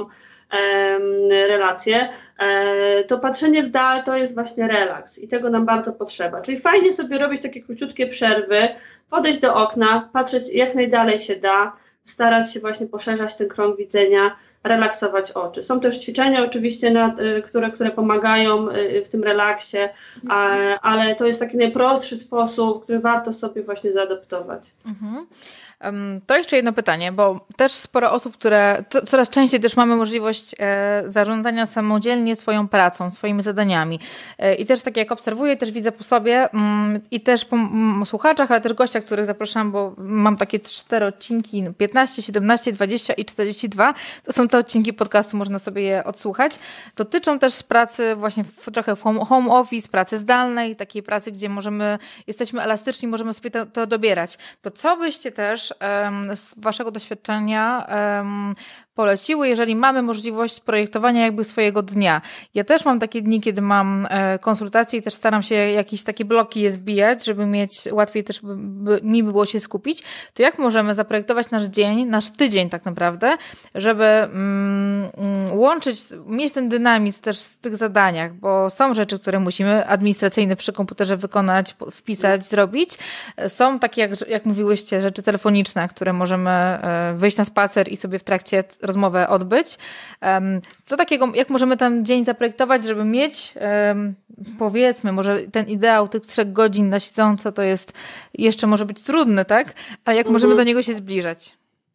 relacje, to patrzenie w dal to jest właśnie relaks i tego nam bardzo potrzeba. Czyli fajnie sobie robić takie króciutkie przerwy, podejść do okna, patrzeć jak najdalej się da, starać się właśnie poszerzać ten krąg widzenia, relaksować oczy. Są też ćwiczenia oczywiście, na, które, które pomagają w tym relaksie, a, ale to jest taki najprostszy sposób, który warto sobie właśnie zaadoptować. Mhm. To jeszcze jedno pytanie, bo też sporo osób, które to, coraz częściej też mamy możliwość e, zarządzania samodzielnie swoją pracą, swoimi zadaniami. E, I też tak jak obserwuję, też widzę po sobie mm, i też po mm, słuchaczach, ale też gościach, których zapraszam, bo mam takie cztery odcinki, piętnaście, siedemnaście, dwadzieścia i czterdzieści dwa. To są te odcinki podcastu, można sobie je odsłuchać. Dotyczą też pracy właśnie w, trochę w home, home office, pracy zdalnej, takiej pracy, gdzie możemy, jesteśmy elastyczni, możemy sobie to, to dobierać. To co byście też z waszego doświadczenia um, poleciły, jeżeli mamy możliwość projektowania jakby swojego dnia. Ja też mam takie dni, kiedy mam e, konsultacje i też staram się jakieś takie bloki je zbijać, żeby mieć łatwiej też by, by, mi było się skupić. To jak możemy zaprojektować nasz dzień, nasz tydzień tak naprawdę, żeby mm, łączyć, mieć ten dynamizm też w tych zadaniach, bo są rzeczy, które musimy administracyjne przy komputerze wykonać, wpisać, zrobić. Są takie, jak, jak mówiłyście, rzeczy telefoniczne, które możemy e, wyjść na spacer i sobie w trakcie rozmowę odbyć. Co takiego, jak możemy ten dzień zaprojektować, żeby mieć, powiedzmy, może ten ideał tych trzech godzin na siedząco to jest, jeszcze może być trudny, tak? Ale jak mhm. możemy do niego się zbliżać?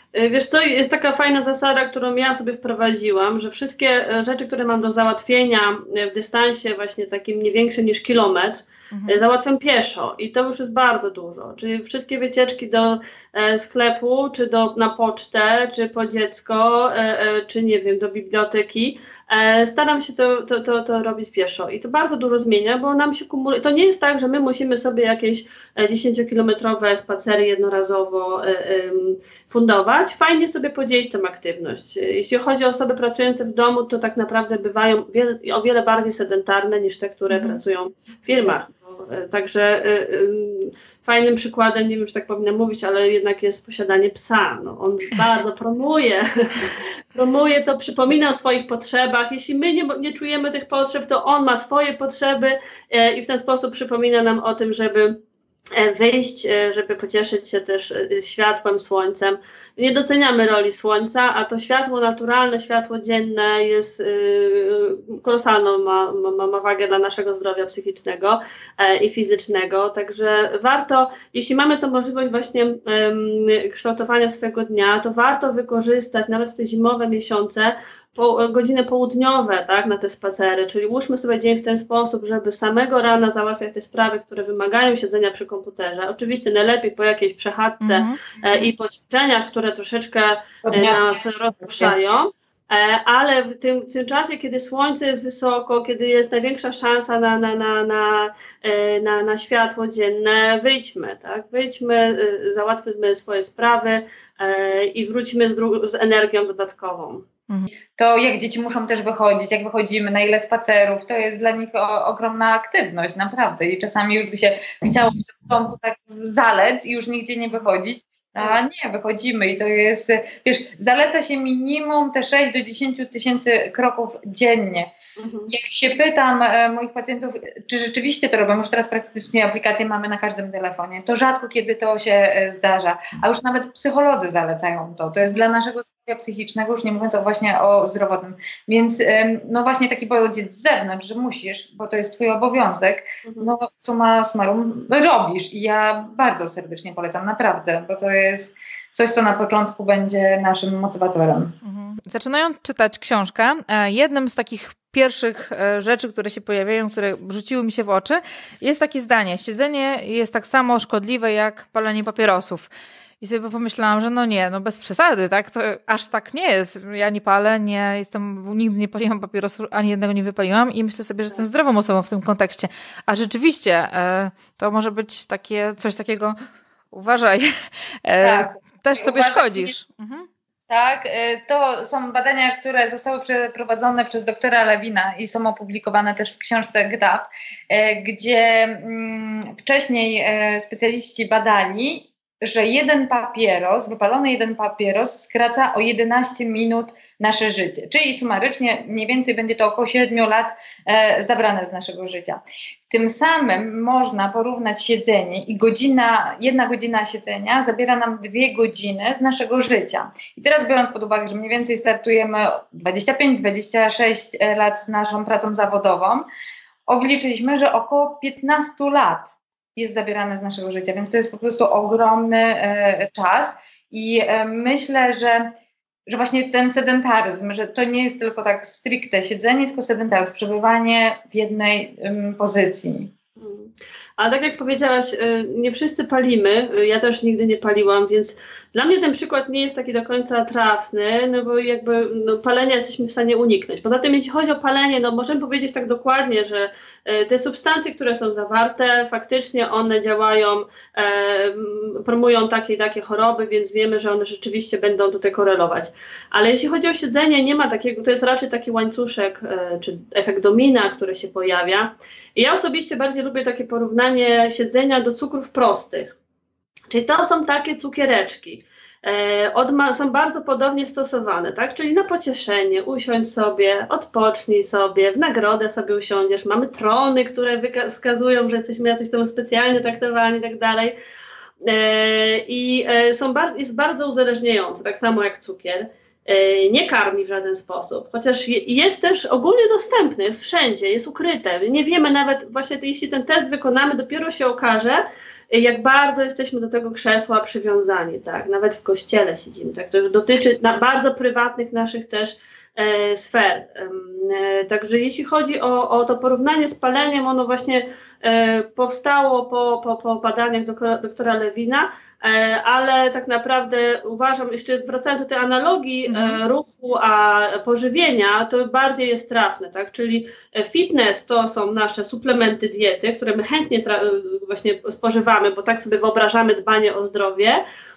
Wiesz co, jest taka fajna zasada, którą ja sobie wprowadziłam, że wszystkie rzeczy, które mam do załatwienia w dystansie właśnie takim nie większym niż kilometr, mhm. załatwiam pieszo i to już jest bardzo dużo. Czyli wszystkie wycieczki do e, sklepu, czy do, na pocztę, czy po dziecko, e, e, czy nie wiem, do biblioteki, e, staram się to, to, to, to robić pieszo i to bardzo dużo zmienia, bo nam się kumuluje. To nie jest tak, że my musimy sobie jakieś dziesięciokilometrowe spacery jednorazowo e, e, fundować. Fajnie sobie podzielić tę aktywność. Jeśli chodzi o osoby pracujące w domu, to tak naprawdę bywają wiele, o wiele bardziej sedentarne niż te, które mhm. pracują w firmach. Także y, y, fajnym przykładem, nie wiem, czy tak powinnam mówić, ale jednak jest posiadanie psa. No, on bardzo promuje, promuje to, przypomina o swoich potrzebach. Jeśli my nie, nie czujemy tych potrzeb, to on ma swoje potrzeby y, i w ten sposób przypomina nam o tym, żeby wyjść, żeby pocieszyć się też światłem, słońcem. Nie doceniamy roli słońca, a to światło naturalne, światło dzienne jest yy, kolosalną, ma, ma, ma wagę dla naszego zdrowia psychicznego e, i fizycznego, także warto, jeśli mamy tą możliwość właśnie yy, kształtowania swojego dnia, to warto wykorzystać nawet w te zimowe miesiące po, godziny południowe, tak, na te spacery, czyli ułóżmy sobie dzień w ten sposób, żeby samego rana załatwiać te sprawy, które wymagają siedzenia przy komputerze. Oczywiście najlepiej po jakiejś przechadzce mm-hmm. e, i po ćwiczeniach, które troszeczkę e, nas rozruszają, e, ale w tym, w tym czasie, kiedy słońce jest wysoko, kiedy jest największa szansa na, na, na, na, e, na, na światło dzienne, wyjdźmy, tak, wyjdźmy, e, załatwmy swoje sprawy e, i wróćmy z, dru- z energią dodatkową. To jak dzieci muszą też wychodzić, jak wychodzimy, na ile spacerów, to jest dla nich o, ogromna aktywność, naprawdę. I czasami już by się chciało w domku tak zalec i już nigdzie nie wychodzić, a nie, wychodzimy i to jest, wiesz, zaleca się minimum te sześć do dziesięciu tysięcy kroków dziennie. Mhm. Jak się pytam e, moich pacjentów, czy rzeczywiście to robią, już teraz praktycznie aplikacje mamy na każdym telefonie, to rzadko kiedy to się e, zdarza, a już nawet psycholodzy zalecają to. To jest dla naszego zdrowia psychicznego, już nie mówiąc o, właśnie o zdrowotnym. Więc e, no właśnie taki bodziec z zewnątrz, że musisz, bo to jest twój obowiązek, mhm. no summa summarum robisz i ja bardzo serdecznie polecam, naprawdę, bo to jest coś, co na początku będzie naszym motywatorem. Mhm. Zaczynając czytać książkę, jednym z takich pierwszych rzeczy, które się pojawiają, które rzuciły mi się w oczy, jest takie zdanie: siedzenie jest tak samo szkodliwe jak palenie papierosów. I sobie pomyślałam, że no nie, no bez przesady, tak? To aż tak nie jest. Ja nie palę, nie jestem, nigdy nie paliłam papierosów, ani jednego nie wypaliłam i myślę sobie, że jestem zdrową osobą w tym kontekście. A rzeczywiście to może być takie, coś takiego, uważaj, tak. też sobie uważaj, szkodzisz. Mhm. Tak, to są badania, które zostały przeprowadzone przez doktora Lewina i są opublikowane też w książce G D A P, gdzie wcześniej specjaliści badali, że jeden papieros, wypalony jeden papieros skraca o jedenaście minut nasze życie. Czyli sumarycznie mniej więcej będzie to około siedmiu lat e, zabrane z naszego życia. Tym samym można porównać siedzenie i godzina, jedna godzina siedzenia zabiera nam dwie godziny z naszego życia. I teraz biorąc pod uwagę, że mniej więcej startujemy dwadzieścia pięć dwadzieścia sześć lat z naszą pracą zawodową, obliczyliśmy, że około piętnaście lat jest zabierane z naszego życia, więc to jest po prostu ogromny e, czas i e, myślę, że, że właśnie ten sedentaryzm, że to nie jest tylko tak stricte siedzenie, tylko sedentaryzm, przebywanie w jednej um, pozycji. Ale tak jak powiedziałaś, nie wszyscy palimy, ja też nigdy nie paliłam, więc dla mnie ten przykład nie jest taki do końca trafny, no bo jakby no, palenia jesteśmy w stanie uniknąć. Poza tym jeśli chodzi o palenie, no możemy powiedzieć tak dokładnie, że te substancje, które są zawarte, faktycznie one działają, e, promują takie i takie choroby, więc wiemy, że one rzeczywiście będą tutaj korelować. Ale jeśli chodzi o siedzenie, nie ma takiego, to jest raczej taki łańcuszek, e, czy efekt domina, który się pojawia. I ja osobiście bardziej lubię takie porównanie siedzenia do cukrów prostych. Czyli to są takie cukiereczki. E, odma- są bardzo podobnie stosowane, tak? Czyli na pocieszenie, usiądź sobie, odpocznij sobie, w nagrodę sobie usiądziesz. Mamy trony, które wyka- wskazują, że jesteśmy jacyś tam specjalnie traktowani i tak dalej. E, I e, są bar- jest bardzo uzależniające, tak samo jak cukier. nie karmi w żaden sposób, chociaż jest też ogólnie dostępny, jest wszędzie, jest ukryte. Nie wiemy nawet, właśnie jeśli ten test wykonamy, dopiero się okaże, jak bardzo jesteśmy do tego krzesła przywiązani, tak? Nawet w kościele siedzimy, tak? To już dotyczy na bardzo prywatnych naszych też e, sfer. E, także jeśli chodzi o, o to porównanie z paleniem, ono właśnie e, powstało po, po, po badaniach doktora, doktora Lewina, e, ale tak naprawdę uważam, jeszcze wracając do tej analogii mhm. e, ruchu a pożywienia, to bardziej jest trafne, tak? Czyli fitness to są nasze suplementy diety, które my chętnie właśnie spożywamy, bo tak sobie wyobrażamy dbanie o zdrowie,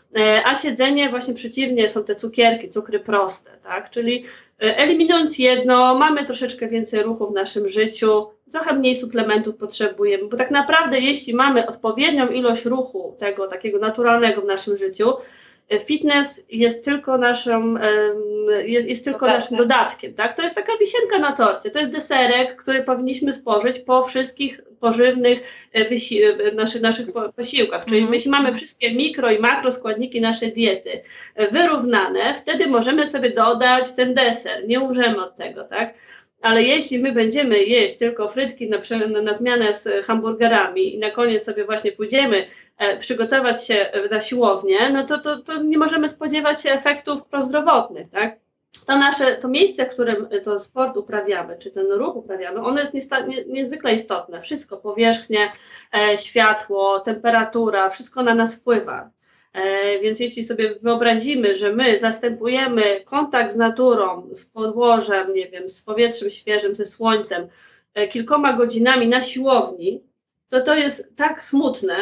a siedzenie właśnie przeciwnie są te cukierki, cukry proste, tak? Czyli eliminując jedno, mamy troszeczkę więcej ruchu w naszym życiu, trochę mniej suplementów potrzebujemy, bo tak naprawdę jeśli mamy odpowiednią ilość ruchu, tego takiego naturalnego w naszym życiu, fitness jest tylko naszym, jest, jest tylko naszym dodatkiem, tak? To jest taka wisienka na torcie, to jest deserek, który powinniśmy spożyć po wszystkich pożywnych wysi- naszych, naszych posiłkach, czyli mm. jeśli mamy wszystkie mikro i makro składniki naszej diety wyrównane, wtedy możemy sobie dodać ten deser, nie umrzemy od tego, tak? Ale jeśli my będziemy jeść tylko frytki na, na, na zmianę z hamburgerami i na koniec sobie właśnie pójdziemy e, przygotować się na siłownię, no to, to, to nie możemy spodziewać się efektów prozdrowotnych, tak? To nasze, to miejsce, w którym to sport uprawiamy, czy ten ruch uprawiamy, ono jest niesta, nie, niezwykle istotne. Wszystko, powierzchnie, e, światło, temperatura, wszystko na nas wpływa. E, więc jeśli sobie wyobrazimy, że my zastępujemy kontakt z naturą, z podłożem, nie wiem, z powietrzem świeżym, ze słońcem, e, kilkoma godzinami na siłowni, to to jest tak smutne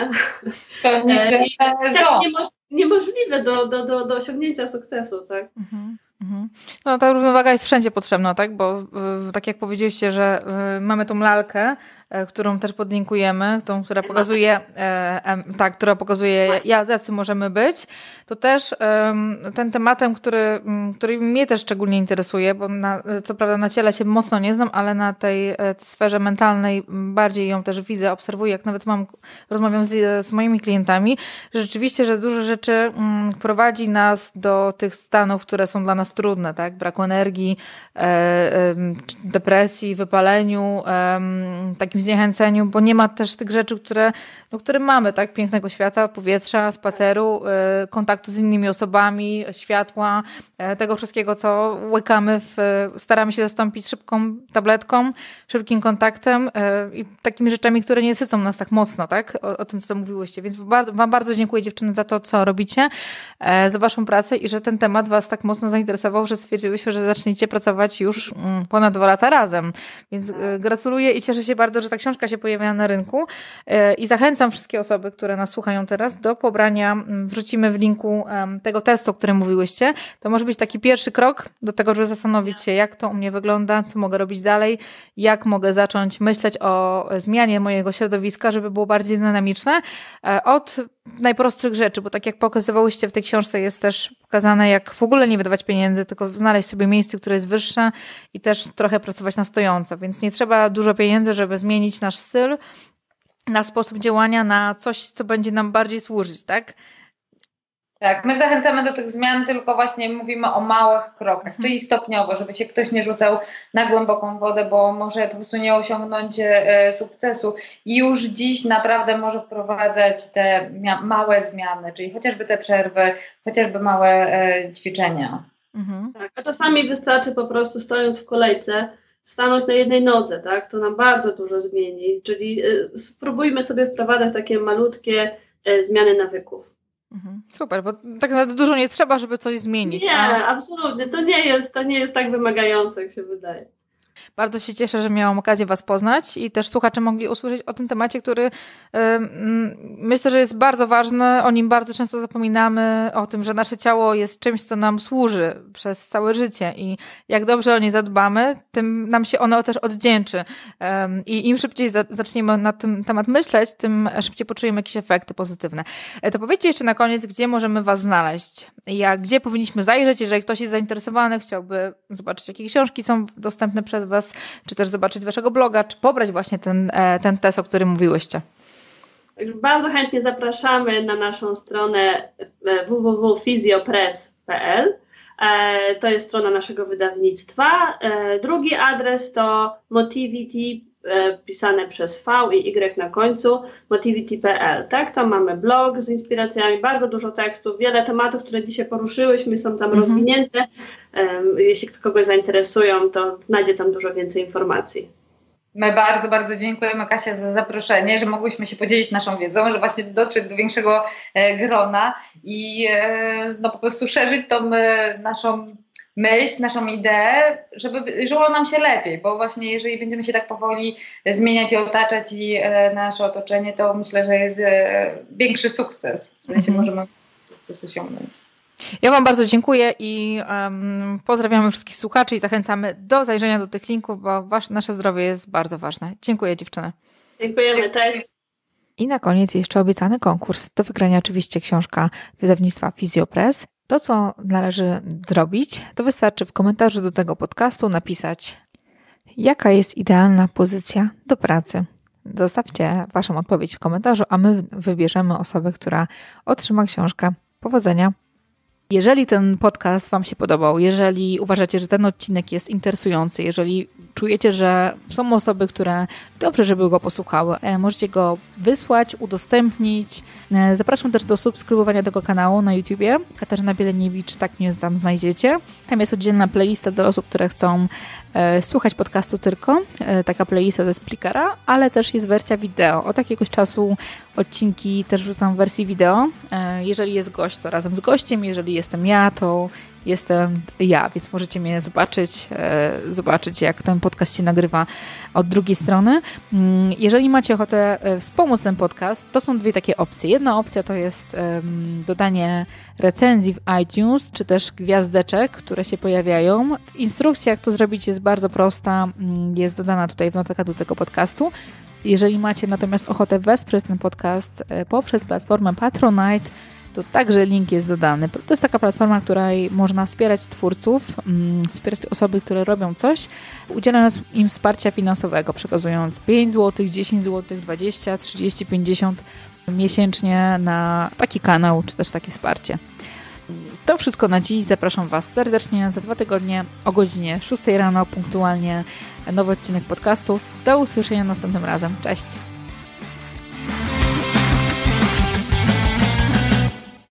to nie e, i tak niemoż, niemożliwe do, do, do, do osiągnięcia sukcesu, tak? Mhm. No ta równowaga jest wszędzie potrzebna, tak? Bo y, tak jak powiedzieliście, że y, mamy tą lalkę, y, którą też podlinkujemy, tą, która pokazuje, y, y, tak, która pokazuje, jacy możemy być, to też y, ten tematem, który, y, który mnie też szczególnie interesuje, bo na, co prawda na ciele się mocno nie znam, ale na tej y, sferze mentalnej bardziej ją też widzę, obserwuję, jak nawet mam, rozmawiam z, z moimi klientami, że rzeczywiście, że dużo rzeczy y, prowadzi nas do tych stanów, które są dla nas trudne, tak? Braku energii, e, e, depresji, wypaleniu, e, takim zniechęceniu, bo nie ma też tych rzeczy, które, no, które mamy, tak? Pięknego świata, powietrza, spaceru, e, kontaktu z innymi osobami, światła, e, tego wszystkiego, co łykamy, w, staramy się zastąpić szybką tabletką, szybkim kontaktem e, i takimi rzeczami, które nie sycą nas tak mocno, tak? O, o tym, co mówiłyście. Więc bardzo, wam bardzo dziękuję, dziewczyny, za to, co robicie, e, za waszą pracę i że ten temat was tak mocno zainteresował, że stwierdziłyśmy, że zaczniecie pracować już ponad dwa lata razem. Więc gratuluję i cieszę się bardzo, że ta książka się pojawiła na rynku i zachęcam wszystkie osoby, które nas słuchają teraz, do pobrania, wrzucimy w linku tego testu, o którym mówiłyście. To może być taki pierwszy krok do tego, żeby zastanowić się, jak to u mnie wygląda, co mogę robić dalej, jak mogę zacząć myśleć o zmianie mojego środowiska, żeby było bardziej dynamiczne, od najprostszych rzeczy, bo tak jak pokazywałyście w tej książce, jest też pokazane, jak w ogóle nie wydawać pieniędzy, tylko znaleźć sobie miejsce, które jest wyższe i też trochę pracować na stojąco, więc nie trzeba dużo pieniędzy, żeby zmienić nasz styl, nasz sposób działania na coś, co będzie nam bardziej służyć, tak? Tak, my zachęcamy do tych zmian, tylko właśnie mówimy o małych krokach, mhm. czyli stopniowo, żeby się ktoś nie rzucał na głęboką wodę, bo może po prostu nie osiągnąć e, sukcesu. I już dziś naprawdę może wprowadzać te mia- małe zmiany, czyli chociażby te przerwy, chociażby małe e, ćwiczenia. Mhm. Tak, a czasami wystarczy po prostu, stojąc w kolejce, stanąć na jednej nodze, tak? To nam bardzo dużo zmieni, czyli y, spróbujmy sobie wprowadzać takie malutkie y, zmiany nawyków. Mhm. Super, bo tak naprawdę dużo nie trzeba, żeby coś zmienić. Nie, a... absolutnie. To nie jest, to nie jest tak wymagające, jak się wydaje. Bardzo się cieszę, że miałam okazję was poznać i też słuchacze mogli usłyszeć o tym temacie, który y, myślę, że jest bardzo ważny. O nim bardzo często zapominamy, o tym, że nasze ciało jest czymś, co nam służy przez całe życie i jak dobrze o nie zadbamy, tym nam się ono też odwdzięczy. Y, I im szybciej za, zaczniemy na ten temat myśleć, tym szybciej poczujemy jakieś efekty pozytywne. Y, to powiedzcie jeszcze na koniec, gdzie możemy was znaleźć? Jak, gdzie powinniśmy zajrzeć, jeżeli ktoś jest zainteresowany, chciałby zobaczyć, jakie książki są dostępne przez was, czy też zobaczyć waszego bloga, czy pobrać właśnie ten, ten test, o którym mówiłyście. Bardzo chętnie zapraszamy na naszą stronę w w w kropka fizjopress kropka p l. To jest strona naszego wydawnictwa. Drugi adres to Motivity, pisane przez V i Y na końcu, motivity kropka p l. Tak? Tam mamy blog z inspiracjami, bardzo dużo tekstów, wiele tematów, które dzisiaj poruszyłyśmy, są tam mhm. rozwinięte. Jeśli kogoś zainteresują, to znajdzie tam dużo więcej informacji. My bardzo, bardzo dziękujemy, Kasia, za zaproszenie, że mogłyśmy się podzielić naszą wiedzą, że właśnie dotrzeć do większego e, grona i e, no, po prostu szerzyć tą e, naszą myśl, naszą ideę, żeby żyło nam się lepiej, bo właśnie jeżeli będziemy się tak powoli zmieniać i otaczać i e, nasze otoczenie, to myślę, że jest e, większy sukces, w sensie mhm. możemy sukces osiągnąć. Ja Wam bardzo dziękuję i um, pozdrawiamy wszystkich słuchaczy i zachęcamy do zajrzenia do tych linków, bo wasz, nasze zdrowie jest bardzo ważne. Dziękuję, dziewczyny. Dziękujemy, cześć. I na koniec jeszcze obiecany konkurs. Do wygrania oczywiście książka wydawnictwa Fizjopress. To, co należy zrobić, to wystarczy w komentarzu do tego podcastu napisać, jaka jest idealna pozycja do pracy. Zostawcie Waszą odpowiedź w komentarzu, a my wybierzemy osobę, która otrzyma książkę. Powodzenia! Jeżeli ten podcast Wam się podobał, jeżeli uważacie, że ten odcinek jest interesujący, jeżeli czujecie, że są osoby, które dobrze, żeby go posłuchały, możecie go wysłać, udostępnić. Zapraszam też do subskrybowania tego kanału na YouTubie. Katarzyna Bieleniewicz, tak mnie tam znajdziecie. Tam jest oddzielna playlista dla osób, które chcą e, słuchać podcastu tylko. E, taka playlista ze Splickera, ale też jest wersja wideo. Od jakiegoś czasu odcinki też wrzucam w wersji wideo. E, jeżeli jest gość, to razem z gościem. Jeżeli jestem ja, to jestem ja, więc możecie mnie zobaczyć, e, zobaczyć, jak ten podcast się nagrywa od drugiej strony. Jeżeli macie ochotę wspomóc ten podcast, to są dwie takie opcje. Jedna opcja to jest um, dodanie recenzji w iTunes, czy też gwiazdeczek, które się pojawiają. Instrukcja, jak to zrobić, jest bardzo prosta, jest dodana tutaj w notatkach do tego podcastu. Jeżeli macie natomiast ochotę wesprzeć ten podcast poprzez platformę Patronite, to także link jest dodany. To jest taka platforma, której można wspierać twórców, wspierać osoby, które robią coś, udzielając im wsparcia finansowego, przekazując pięć złotych, dziesięć złotych, dwadzieścia, trzydzieści, pięćdziesiąt miesięcznie na taki kanał, czy też takie wsparcie. To wszystko na dziś. Zapraszam Was serdecznie za dwa tygodnie o godzinie szóstej rano punktualnie nowy odcinek podcastu. Do usłyszenia następnym razem. Cześć!